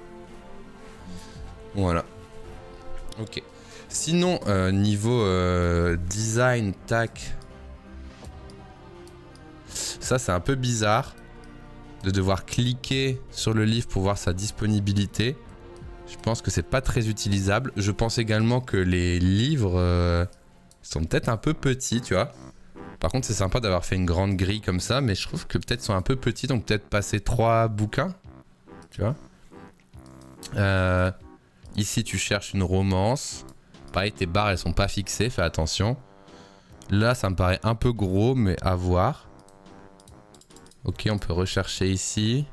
Voilà. Ok. Sinon, niveau design, tac. Ça, c'est un peu bizarre. de devoir cliquer sur le livre pour voir sa disponibilité. Je pense que c'est pas très utilisable. Je pense également que les livres sont peut-être un peu petits, tu vois. Par contre, c'est sympa d'avoir fait une grande grille comme ça, mais je trouve que peut-être sont un peu petits, donc peut-être passer 3 bouquins, tu vois. Ici, tu cherches une romance. Pareil, tes barres, elles sont pas fixées, fais attention. Là, ça me paraît un peu gros, mais à voir. Ok, on peut rechercher ici.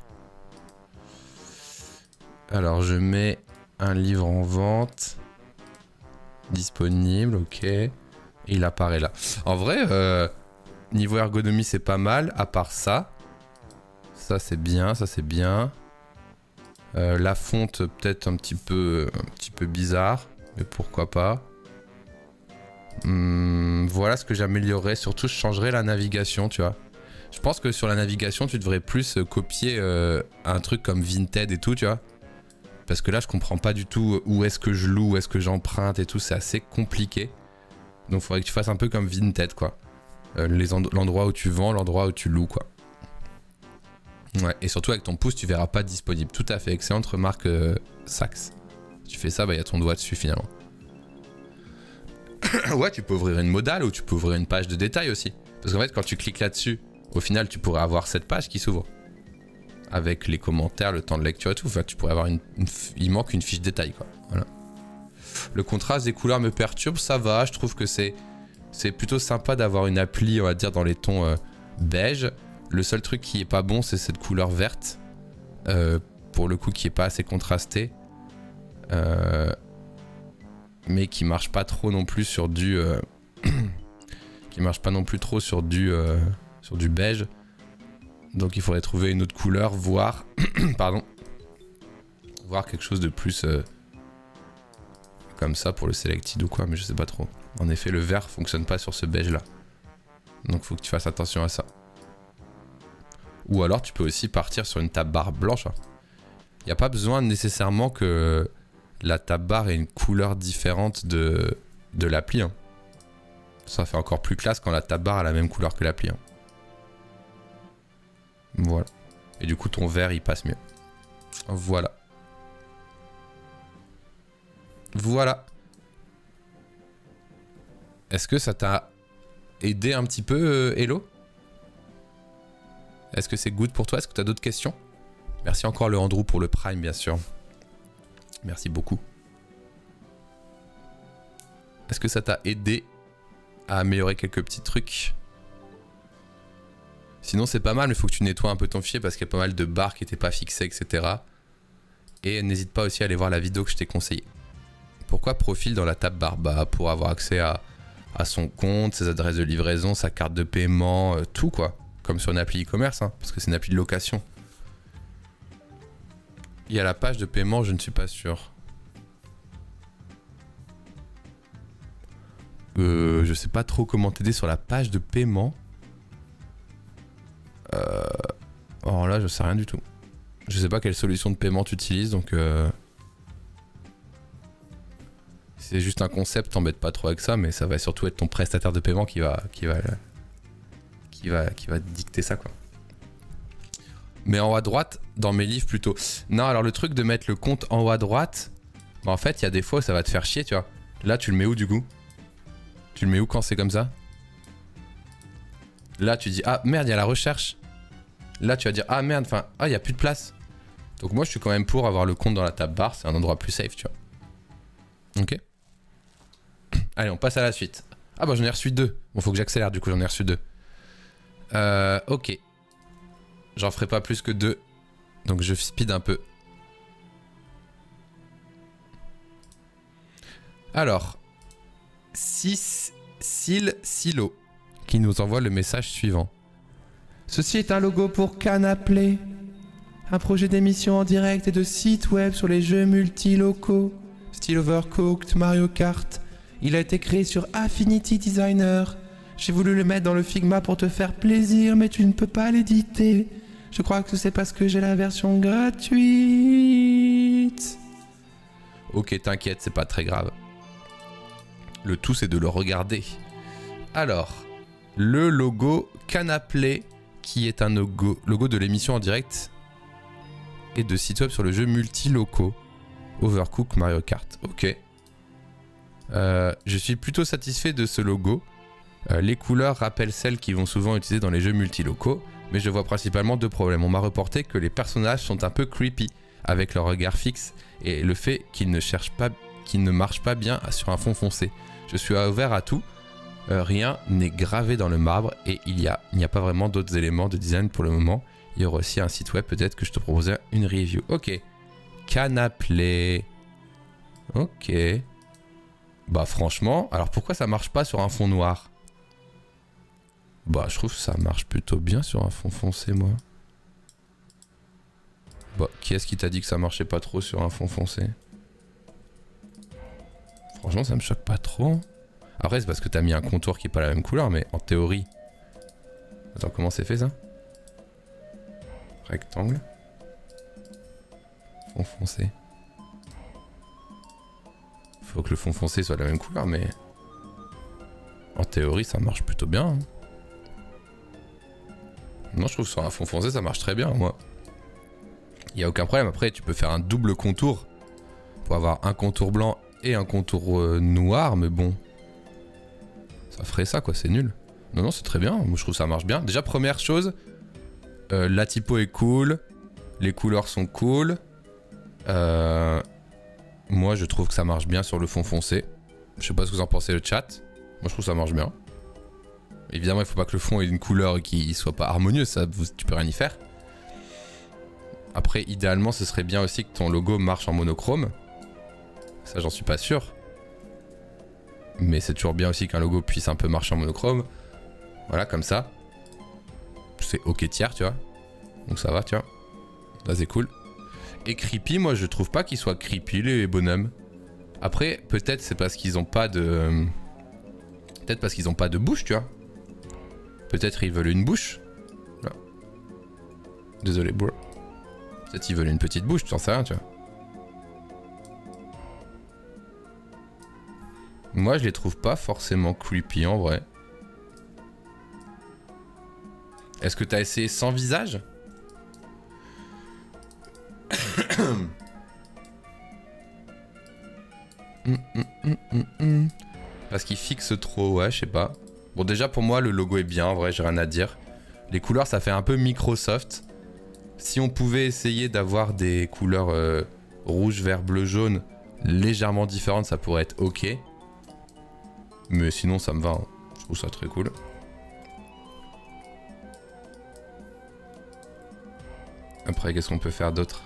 Alors, je mets un livre en vente. Disponible, ok. Et il apparaît là. En vrai, niveau ergonomie, c'est pas mal, à part ça. Ça, c'est bien, ça, c'est bien. La fonte, peut-être un petit peu bizarre, mais pourquoi pas. Voilà ce que j'améliorerais. Surtout, je changerais la navigation, tu vois. Je pense que sur la navigation, tu devrais plus copier un truc comme Vinted et tout, tu vois. Parce que là, je comprends pas du tout où est-ce que je loue, où est-ce que j'emprunte et tout. C'est assez compliqué. Donc, il faudrait que tu fasses un peu comme Vinted, quoi. L'endroit où tu vends, l'endroit où tu loues, quoi. Ouais, et surtout avec ton pouce, tu verras pas disponible. Tout à fait, excellente remarque, Sax. Si tu fais ça, bah, y a ton doigt dessus, finalement. Ouais, tu peux ouvrir une modale ou tu peux ouvrir une page de détail aussi. Parce qu'en fait, quand tu cliques là-dessus, au final, tu pourrais avoir cette page qui s'ouvre. Avec les commentaires, le temps de lecture et tout. Enfin, tu pourrais avoir il manque une fiche détail, quoi. Voilà. Le contraste des couleurs me perturbe, ça va. Je trouve que c'est plutôt sympa d'avoir une appli, on va dire, dans les tons beige. Le seul truc qui est pas bon, c'est cette couleur verte. Pour le coup, qui est pas assez contrastée. Mais qui marche pas trop non plus sur du... qui marche pas non plus trop sur du beige. Donc il faudrait trouver une autre couleur, voire... pardon. Voir quelque chose de plus... comme ça pour le selected ou quoi, mais je sais pas trop. En effet, le vert fonctionne pas sur ce beige là. Donc faut que tu fasses attention à ça. Ou alors tu peux aussi partir sur une tab barre blanche. Il n'y a pas besoin nécessairement que la tab barre ait une couleur différente de l'appli. Hein. Ça fait encore plus classe quand la tab barre a la même couleur que l'appli. Hein. Voilà. Et du coup ton vert il passe mieux. Voilà. Voilà. Est-ce que ça t'a aidé un petit peu, Hello? Est-ce que c'est good pour toi? Est-ce que tu as d'autres questions? Merci encore le Andrew pour le Prime, bien sûr. Merci beaucoup. Est-ce que ça t'a aidé à améliorer quelques petits trucs? Sinon, c'est pas mal, mais il faut que tu nettoies un peu ton fichier parce qu'il y a pas mal de barres qui n'étaient pas fixées, etc. Et n'hésite pas aussi à aller voir la vidéo que je t'ai conseillée. Pourquoi profil dans la tab barre? Bah, pour avoir accès à son compte, ses adresses de livraison, sa carte de paiement, tout quoi. Comme sur une appli e-commerce, hein, parce que c'est une appli de location. Il y a la page de paiement, je ne suis pas sûr. Je sais pas trop comment t'aider sur la page de paiement. Alors là, je sais rien du tout. Je sais pas quelle solution de paiement tu utilises, donc... C'est juste un concept, t'embête pas trop avec ça, mais ça va surtout être ton prestataire de paiement qui va dicter ça, quoi. Mais en haut à droite, dans mes livres plutôt. Non, alors le truc de mettre le compte en haut à droite, bah en fait, il y a des fois où ça va te faire chier, tu vois. Là, tu le mets où du coup? Tu le mets où quand c'est comme ça? Là, tu dis, ah merde, il y a la recherche. Là, tu vas dire, ah merde, enfin, ah, il n'y a plus de place. Donc moi, je suis quand même pour avoir le compte dans la tab barre, c'est un endroit plus safe, tu vois. Ok. Allez, on passe à la suite. Ah bah j'en ai reçu 2. Bon, faut que j'accélère, du coup, j'en ai reçu 2. Ok. J'en ferai pas plus que 2. Donc je speed un peu. Alors. Silo qui nous envoie le message suivant. Ceci est un logo pour Canapé. Un projet d'émission en direct et de site web sur les jeux multi-locaux. Style Overcooked, Mario Kart. Il a été créé sur Affinity Designer. J'ai voulu le mettre dans le Figma pour te faire plaisir, mais tu ne peux pas l'éditer. Je crois que c'est parce que j'ai la version gratuite. Ok, t'inquiète, c'est pas très grave. Le tout, c'est de le regarder. Alors, le logo Canapé qui est un logo de l'émission en direct et de site web sur le jeu multi-locaux Overcooked Mario Kart. Ok. Je suis plutôt satisfait de ce logo. Les couleurs rappellent celles qui vont souvent utiliser dans les jeux multi-locaux, mais je vois principalement deux problèmes. On m'a reporté que les personnages sont un peu creepy avec leur regard fixe et le fait qu'ils ne marchent pas bien sur un fond foncé. Je suis ouvert à tout. Rien n'est gravé dans le marbre et il n'y a pas vraiment d'autres éléments de design pour le moment. Il y aura aussi un site web, peut-être que je te proposerai une review. Ok. Canapé. Ok. Bah franchement, alors pourquoi ça marche pas sur un fond noir? Bah je trouve que ça marche plutôt bien sur un fond foncé, moi. Bah qui est-ce qui t'a dit que ça marchait pas trop sur un fond foncé? Franchement ça me choque pas trop. Après c'est parce que t'as mis un contour qui est pas la même couleur, mais en théorie... Attends, comment c'est fait ça? Rectangle. Fond foncé. Faut que le fond foncé soit de la même couleur, mais... En théorie ça marche plutôt bien. Hein. Non, je trouve que sur un fond foncé ça marche très bien, moi. Il n'y a aucun problème. Après, tu peux faire un double contour pour avoir un contour blanc et un contour noir, mais bon. Ça ferait ça, quoi, c'est nul. Non, non, c'est très bien. Moi, je trouve que ça marche bien. Déjà, première chose, la typo est cool. Les couleurs sont cool. Moi, je trouve que ça marche bien sur le fond foncé. Je sais pas ce que vous en pensez, le chat. Moi, je trouve que ça marche bien. Évidemment, il faut pas que le fond ait une couleur qui soit pas harmonieuse, ça, tu peux rien y faire. Après, idéalement, ce serait bien aussi que ton logo marche en monochrome. Ça, j'en suis pas sûr. Mais c'est toujours bien aussi qu'un logo puisse un peu marcher en monochrome. Voilà, comme ça. C'est ok tiers, tu vois. Donc ça va, tu vois. Là, c'est cool. Et creepy, moi, je trouve pas qu'ils soient creepy, les bonhommes. Après, peut-être c'est parce qu'ils ont pas de... Peut-être parce qu'ils ont pas de bouche, tu vois. Peut-être ils veulent une bouche. Là. Désolé, bro. Peut-être ils veulent une petite bouche, tu t'en sais rien, tu vois. Moi, je les trouve pas forcément creepy, en vrai. Est-ce que t'as essayé sans visage? Parce qu'il fixe trop, ouais, je sais pas. Bon, déjà, pour moi, le logo est bien, en vrai, j'ai rien à dire. Les couleurs, ça fait un peu Microsoft. Si on pouvait essayer d'avoir des couleurs rouge, vert, bleu, jaune légèrement différentes, ça pourrait être ok. Mais sinon, ça me va. Hein. Je trouve ça très cool. Après, qu'est-ce qu'on peut faire d'autre?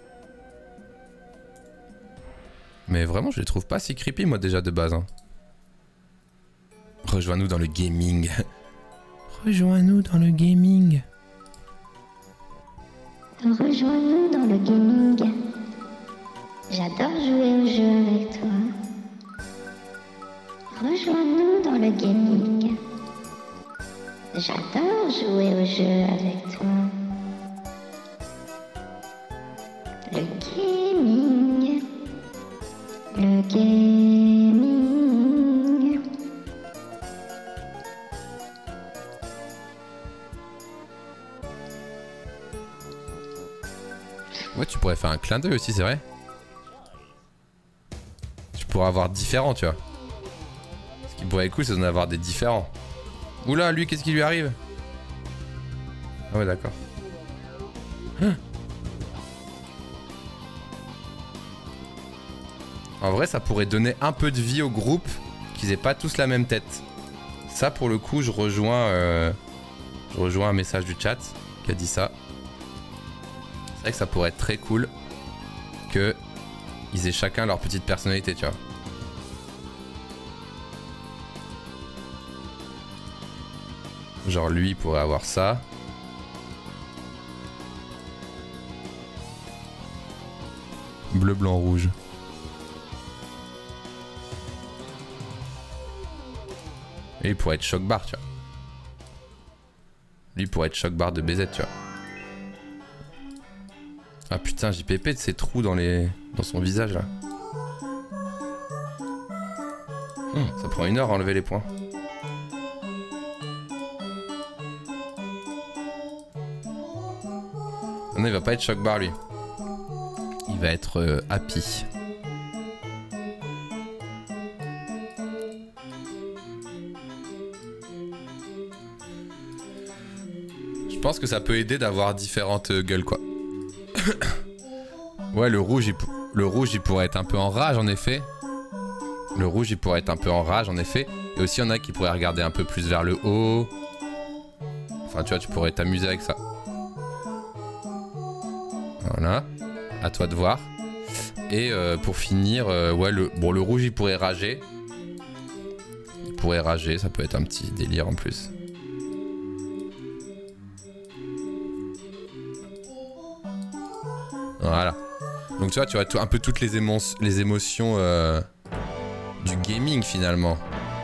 Mais vraiment, je les trouve pas si creepy, moi, déjà, de base. Hein. Rejoins-nous dans le gaming. Rejoins-nous dans le gaming. Rejoins-nous dans le gaming. J'adore jouer au jeu avec toi. Rejoins-nous dans le gaming. J'adore jouer au jeu avec toi. Le gaming. Le gaming. Ouais, tu pourrais faire un clin d'œil aussi, c'est vrai. Tu pourrais avoir différents, tu vois. Ce qui pourrait être cool, c'est d'en avoir des différents. Oula, lui, qu'est-ce qui lui arrive? Ah ouais, d'accord. En vrai, ça pourrait donner un peu de vie au groupe, qu'ils aient pas tous la même tête. Ça, pour le coup, je rejoins un message du chat qui a dit ça. C'est vrai que ça pourrait être très cool que ils aient chacun leur petite personnalité, tu vois. Genre lui il pourrait avoir ça. Bleu, blanc, rouge. Et il pourrait être choc bar, tu vois. Lui il pourrait être choc bar de BZ, tu vois. Ah putain, JPP de ces trous dans son visage là. Ça prend 1 heure à enlever les points. non, il va pas être choc bar lui. Il va être happy. Je pense que ça peut aider d'avoir différentes gueules quoi. Ouais, le rouge il pourrait être un peu en rage en effet. Le rouge il pourrait être un peu en rage en effet. Et aussi il y en a qui pourraient regarder un peu plus vers le haut. Enfin tu vois, tu pourrais t'amuser avec ça. Voilà, à toi de voir. Et pour finir, ouais, le rouge il pourrait rager. Il pourrait rager, ça peut être un petit délire en plus. Voilà. Donc tu vois un peu toutes les émotions du gaming finalement.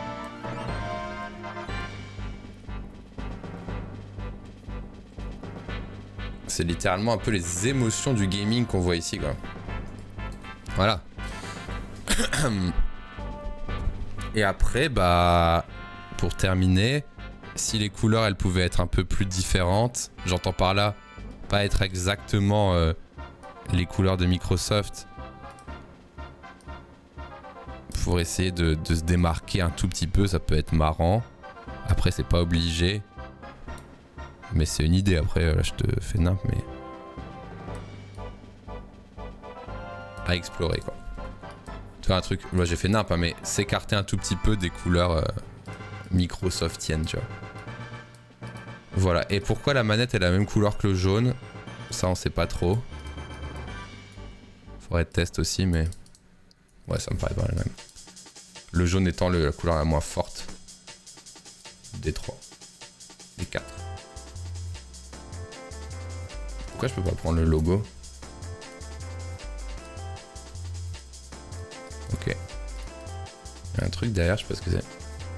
C'est littéralement un peu les émotions du gaming qu'on voit ici quoi. Voilà. Et après bah pour terminer, si les couleurs elles pouvaient être un peu plus différentes, j'entends par là pas être exactement les couleurs de Microsoft pour essayer de se démarquer un tout petit peu, ça peut être marrant. Après c'est pas obligé. Mais c'est une idée, après là je te fais nimp mais... à explorer quoi. Tu vois un truc, moi j'ai fait nimp hein, mais s'écarter un tout petit peu des couleurs Microsoftiennes tu vois. Voilà, et pourquoi la manette est la même couleur que le jaune? Ça on sait pas trop. Faudrait tester aussi mais... ouais ça me paraît pas la même. Le jaune étant la couleur la moins forte. Des 3. Des 4. Pourquoi je peux pas prendre le logo? Ok. Il y a un truc derrière, je sais pas ce que c'est.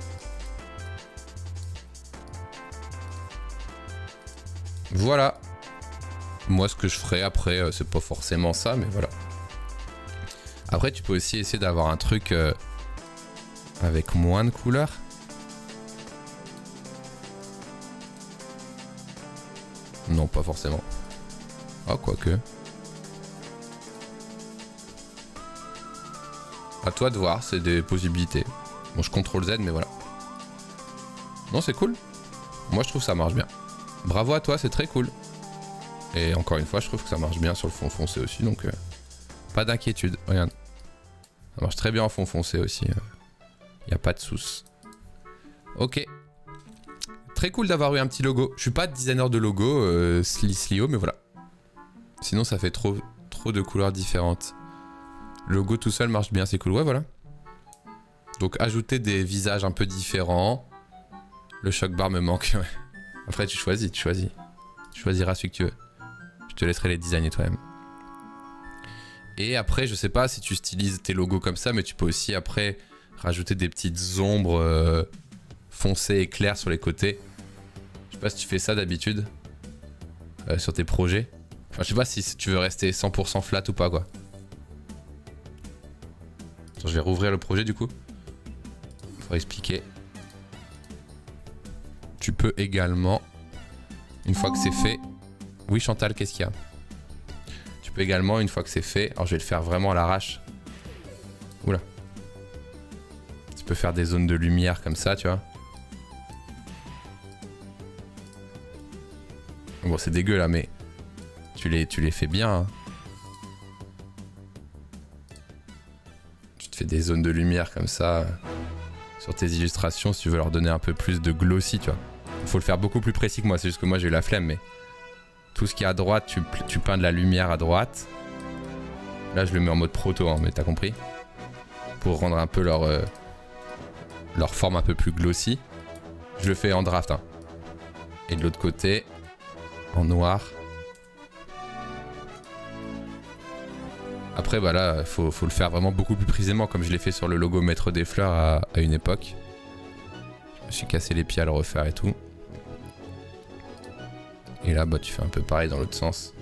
Voilà. Moi ce que je ferais après, c'est pas forcément ça, mais voilà. Après tu peux aussi essayer d'avoir un truc avec moins de couleurs. Non, pas forcément. Ah, quoique. À toi de voir, c'est des possibilités. Bon, je contrôle Z, mais voilà. Non, c'est cool. Moi, je trouve que ça marche bien. Bravo à toi, c'est très cool. Et encore une fois, je trouve que ça marche bien sur le fond foncé aussi, donc pas d'inquiétude. Regarde. Ça marche très bien en fond foncé aussi. Y a pas de soucis. Ok. Très cool d'avoir eu un petit logo. Je suis pas designer de logo, Slio, mais voilà. Sinon, ça fait trop de couleurs différentes. Le logo tout seul marche bien, c'est cool. Ouais, voilà. Donc, ajouter des visages un peu différents. Le choc bar me manque. Ouais. Après, tu choisis. Tu choisiras celui que tu veux. Je te laisserai les designer toi-même. Et après, je sais pas si tu stylises tes logos comme ça, mais tu peux aussi après rajouter des petites ombres foncées et claires sur les côtés. Je sais pas si tu fais ça d'habitude sur tes projets. Enfin, je sais pas si tu veux rester 100% flat ou pas, quoi. Attends, je vais rouvrir le projet du coup. Pour expliquer. Tu peux également, une fois que c'est fait... Oui, Chantal, qu'est-ce qu'il y a? Tu peux également, une fois que c'est fait... Alors, je vais le faire vraiment à l'arrache. Oula. Tu peux faire des zones de lumière comme ça, tu vois. Bon, c'est dégueu là, mais... Tu les fais bien, hein. Tu te fais des zones de lumière comme ça... sur tes illustrations, si tu veux leur donner un peu plus de glossy, tu vois. Il faut le faire beaucoup plus précis que moi, c'est juste que moi j'ai eu la flemme, mais... Tout ce qui est à droite, tu peins de la lumière à droite. Là, je le mets en mode proto, hein, mais t'as compris. Pour rendre un peu leur forme un peu plus glossy. Je le fais en draft, hein. Et de l'autre côté, en noir. Après, bah là, faut le faire vraiment beaucoup plus précisément, comme je l'ai fait sur le logo Maître des Fleurs à une époque. Je me suis cassé les pieds à le refaire et tout. Et là, bah, tu fais un peu pareil dans l'autre sens.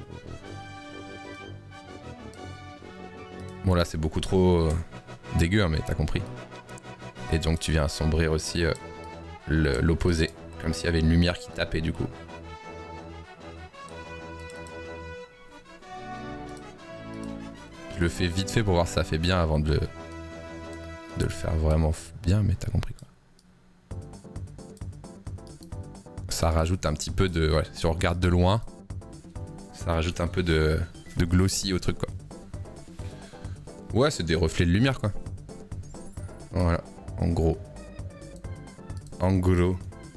Bon, là, c'est beaucoup trop dégueu, hein, mais t'as compris. Et donc, tu viens assombrir aussi l'opposé. Comme s'il y avait une lumière qui tapait, du coup. le fais vite fait pour voir si ça fait bien avant de le faire vraiment bien, mais t'as compris quoi. Ça rajoute un petit peu de... Ouais, si on regarde de loin, ça rajoute un peu de glossy au truc quoi. Ouais, c'est des reflets de lumière quoi. Voilà, en gros. En gros.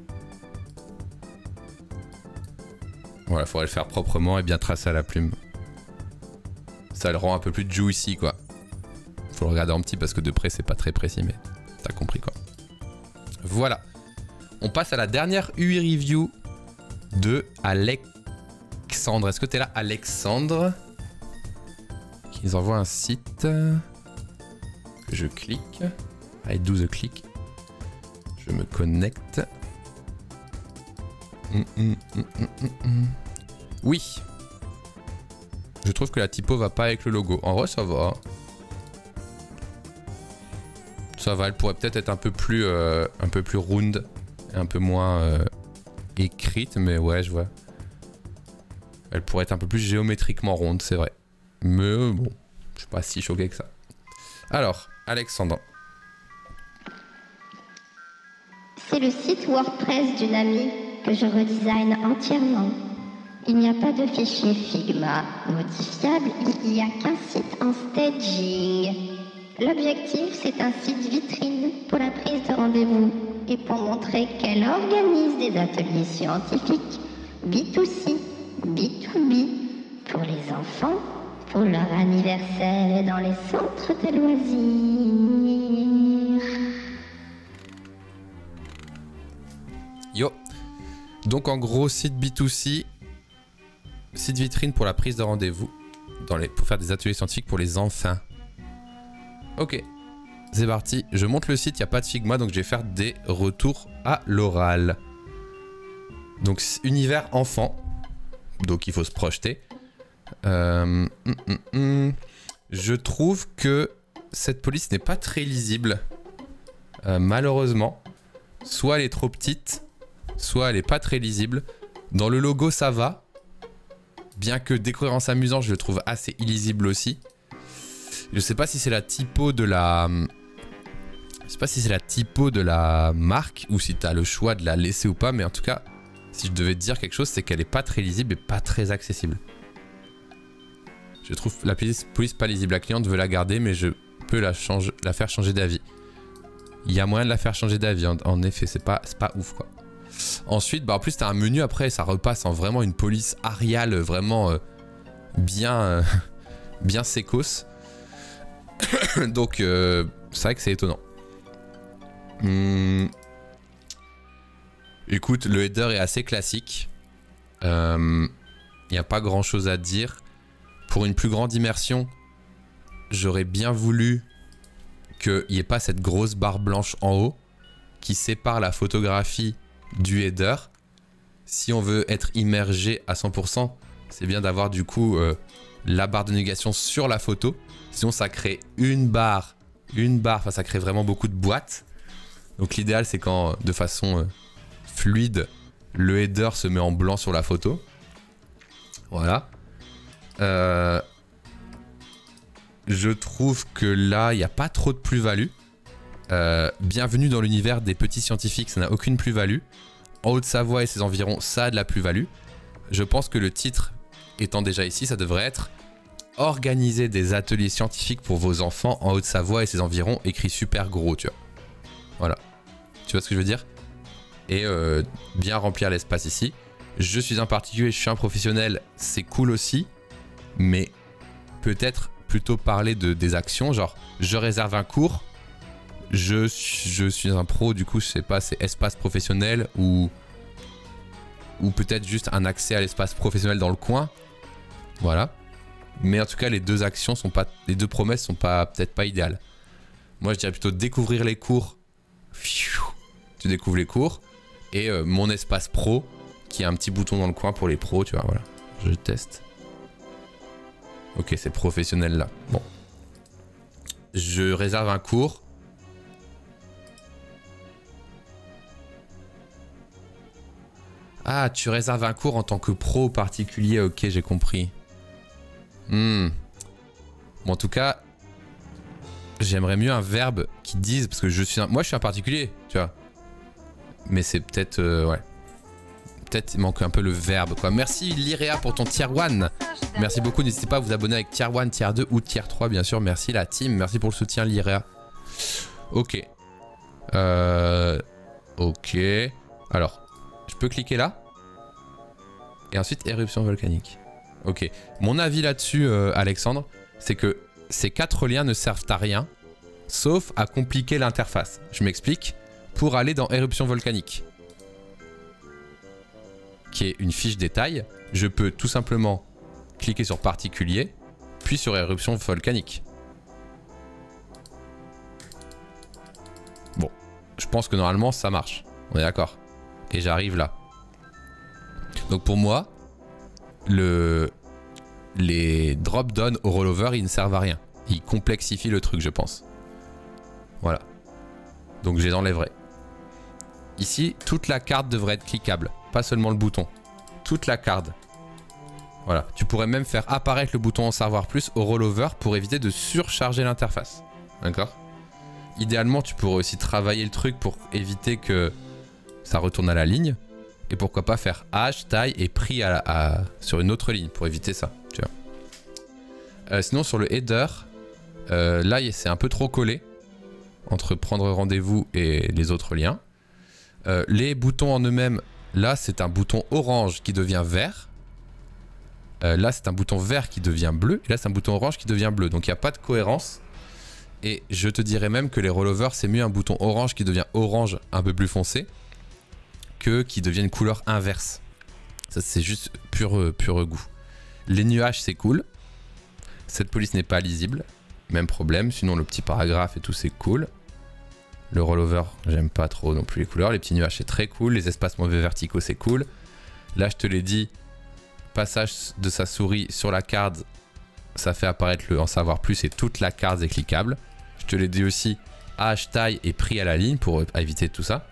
Voilà, faudrait le faire proprement et bien tracer à la plume. Ça le rend un peu plus juicy quoi. Faut le regarder en petit parce que de près c'est pas très précis, mais t'as compris quoi. Voilà. On passe à la dernière UI review de Alexandre. Est-ce que t'es là, Alexandre? Qui nous envoie un site que je clique. I do the click. Je me connecte. Oui. Je trouve que la typo va pas avec le logo. En vrai, ça va. Ça va, elle pourrait peut-être être un peu plus round. Et un peu moins écrite, mais ouais, je vois. Elle pourrait être un peu plus géométriquement ronde, c'est vrai. Mais bon, je suis pas si choqué que ça. Alors, Alexandre. C'est le site WordPress d'une amie que je redesign entièrement. Il n'y a pas de fichier Figma modifiable, il n'y a qu'un site en staging. L'objectif, c'est un site vitrine pour la prise de rendez-vous et pour montrer qu'elle organise des ateliers scientifiques B2C, B2B, pour les enfants, pour leur anniversaire et dans les centres de loisirs. Yo. Donc en gros, site B2C, site vitrine pour la prise de rendez-vous, pour faire des ateliers scientifiques pour les enfants. Ok, c'est parti. Je monte le site, il n'y a pas de Figma, donc je vais faire des retours à l'oral. Donc univers enfant, donc il faut se projeter. Je trouve que cette police n'est pas très lisible, malheureusement. Soit elle est trop petite, soit elle est pas très lisible. Dans le logo ça va, bien que décohérence amusant je le trouve assez illisible aussi. Je sais pas si c'est la typo de la... Je sais pas si c'est la typo de la marque ou si tu as le choix de la laisser ou pas, mais en tout cas, si je devais te dire quelque chose, c'est qu'elle est pas très lisible et pas très accessible. Je trouve la police pas lisible. La cliente veut la garder, mais je peux la faire changer d'avis. Il y a moyen de la faire changer d'avis, en effet, c'est pas ouf quoi. Ensuite, bah en plus t'as un menu après, ça repasse en vraiment une police Arial, vraiment bien sécos. Donc c'est vrai que c'est étonnant. Écoute, le header est assez classique. Il n'y a pas grand chose à dire. Pour une plus grande immersion, j'aurais bien voulu qu'il n'y ait pas cette grosse barre blanche en haut qui sépare la photographie du header. Si on veut être immergé à 100%, c'est bien d'avoir du coup la barre de navigation sur la photo. Sinon ça crée une barre, enfin ça crée vraiment beaucoup de boîtes. Donc l'idéal c'est quand de façon fluide, le header se met en blanc sur la photo. Voilà. Je trouve que là, il n'y a pas trop de plus-value. Bienvenue dans l'univers des petits scientifiques, ça n'a aucune plus-value. En Haute-Savoie et ses environs, ça a de la plus-value. Je pense que le titre étant déjà ici, ça devrait être « Organiser des ateliers scientifiques pour vos enfants en Haute-Savoie et ses environs », écrit super gros, tu vois. Voilà. Tu vois ce que je veux dire? Et bien remplir l'espace ici. Je suis un particulier, je suis un professionnel, c'est cool aussi. Mais peut-être plutôt parler des actions, genre je réserve un cours, je suis un pro, du coup je sais pas, c'est espace professionnel ou peut-être juste un accès à l'espace professionnel dans le coin. Voilà. Mais en tout cas les deux actions sont pas, les deux promesses sont pas peut-être pas idéales. Moi je dirais plutôt découvrir les cours. Tu découvres les cours et mon espace pro qui a un petit bouton dans le coin pour les pros, tu vois, voilà. Je teste. Ok, c'est professionnel là. Bon. Je réserve un cours. Ah, tu réserves un cours en tant que pro particulier. Ok, j'ai compris. Bon, en tout cas, j'aimerais mieux un verbe qui dise, parce que moi je suis un particulier, tu vois. Mais c'est peut-être, ouais. Peut-être il manque un peu le verbe, quoi. Merci Lirea pour ton tier 1. Merci beaucoup, n'hésitez pas à vous abonner avec tier 1, tier 2 ou tier 3, bien sûr. Merci la team, merci pour le soutien Lirea. Ok. Ok. Alors, je peux cliquer là. Et ensuite, éruption volcanique. Ok. Mon avis là-dessus, Alexandre, c'est que ces 4 liens ne servent à rien, sauf à compliquer l'interface. Je m'explique. Pour aller dans éruption volcanique, qui est une fiche détail, je peux tout simplement cliquer sur particulier, puis sur éruption volcanique. Bon, je pense que normalement ça marche. On est d'accord. Et j'arrive là. Donc pour moi, les drop-down au rollover, ils ne servent à rien. Ils complexifient le truc, je pense. Voilà. Donc je les enlèverai. Ici, toute la carte devrait être cliquable, pas seulement le bouton. Toute la carte. Voilà. Tu pourrais même faire apparaître le bouton en savoir plus au rollover pour éviter de surcharger l'interface. D'accord? Idéalement, tu pourrais aussi travailler le truc pour éviter que ça retourne à la ligne. Et pourquoi pas faire H, taille et prix sur une autre ligne pour éviter ça. Tu vois. Sinon, sur le header, là, c'est un peu trop collé entre prendre rendez-vous et les autres liens. Les boutons en eux-mêmes, là c'est un bouton orange qui devient vert. Là c'est un bouton vert qui devient bleu. Et là c'est un bouton orange qui devient bleu. Donc il n'y a pas de cohérence. Et je te dirais même que les rollovers, c'est mieux un bouton orange qui devient orange un peu plus foncé que qui devienne couleur inverse. Ça c'est juste pur goût. Les nuages c'est cool. Cette police n'est pas lisible. Même problème. Sinon le petit paragraphe et tout c'est cool. Le rollover, j'aime pas trop non plus les couleurs. Les petits nuages, c'est très cool. Les espacements verticaux, c'est cool. Là, je te l'ai dit, passage de sa souris sur la carte, ça fait apparaître le en savoir plus et toute la carte est cliquable. Je te l'ai dit aussi, H, taille et prix à la ligne pour éviter tout ça.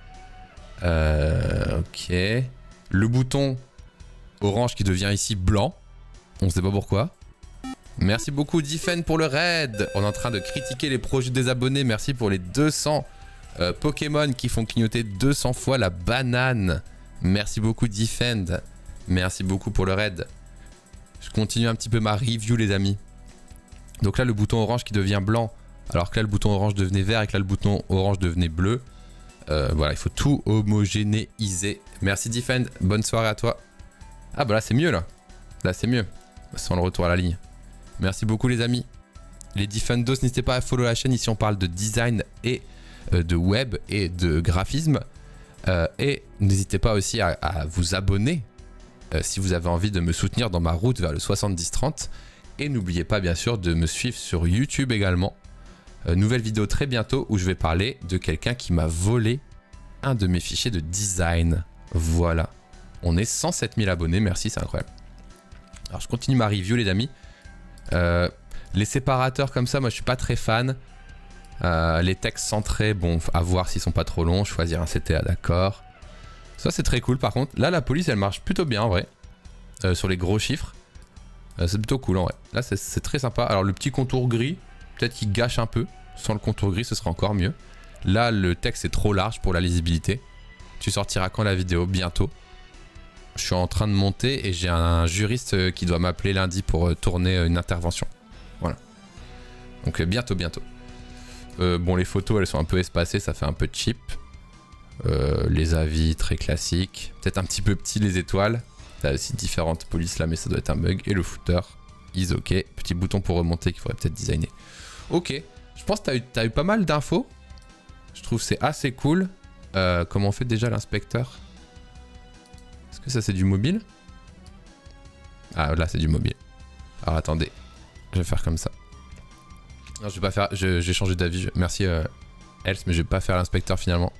Ok. Le bouton orange qui devient ici blanc. On ne sait pas pourquoi. Merci beaucoup Difen pour le raid. On est en train de critiquer les projets des abonnés. Merci pour les 200 Pokémon qui font clignoter 200 fois la banane. Merci beaucoup Defend. Merci beaucoup pour le raid. Je continue un petit peu ma review les amis. Donc là le bouton orange qui devient blanc. Alors que là le bouton orange devenait vert et que là le bouton orange devenait bleu. Voilà, il faut tout homogénéiser. Merci Defend. Bonne soirée à toi. Ah bah là c'est mieux là. Là c'est mieux. Sans le retour à la ligne. Merci beaucoup les amis. Les Defendos, n'hésitez pas à follow la chaîne. Ici on parle de design et de web et de graphisme. Et n'hésitez pas aussi à vous abonner si vous avez envie de me soutenir dans ma route vers le 70-30. Et n'oubliez pas bien sûr de me suivre sur YouTube également. Nouvelle vidéo très bientôt où je vais parler de quelqu'un qui m'a volé un de mes fichiers de design. Voilà. On est 107 000 abonnés, merci, c'est incroyable. Alors je continue ma review les amis. Les séparateurs comme ça, moi je suis pas très fan. Les textes centrés, bon, à voir s'ils sont pas trop longs. Choisir un CTA, d'accord. Ça c'est très cool par contre. Là la police elle marche plutôt bien en vrai. Sur les gros chiffres. C'est plutôt cool en vrai. Là c'est très sympa. Alors le petit contour gris, peut-être qu'il gâche un peu. Sans le contour gris ce sera encore mieux. Là le texte est trop large pour la lisibilité. Tu sortiras quand la vidéo? Bientôt. Je suis en train de monter et j'ai un juriste qui doit m'appeler lundi pour tourner une intervention. Voilà. Donc bientôt. Bon, les photos elles sont un peu espacées, ça fait un peu cheap. Les avis très classiques. Peut-être un petit peu petit les étoiles. T'as aussi différentes polices là mais ça doit être un bug. Et le footer, is ok. Petit bouton pour remonter qu'il faudrait peut-être designer. Ok, je pense que t'as eu pas mal d'infos. Je trouve que c'est assez cool. Comment on fait déjà l'inspecteur? Est-ce que ça c'est du mobile? Ah là c'est du mobile. Alors attendez, je vais faire comme ça. Non je vais pas faire, j'ai changé d'avis. Merci Else mais je vais pas faire l'inspecteur finalement.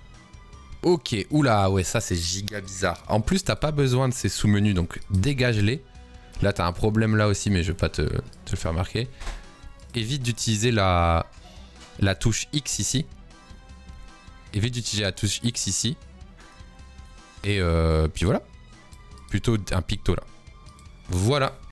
Ok, oula ouais ça c'est giga bizarre. En plus t'as pas besoin de ces sous-menus donc dégage-les. Là t'as un problème là aussi mais je vais pas te le faire marquer. Évite d'utiliser la touche X ici. Évite d'utiliser la touche X ici. Et puis voilà. Plutôt un picto là. Voilà.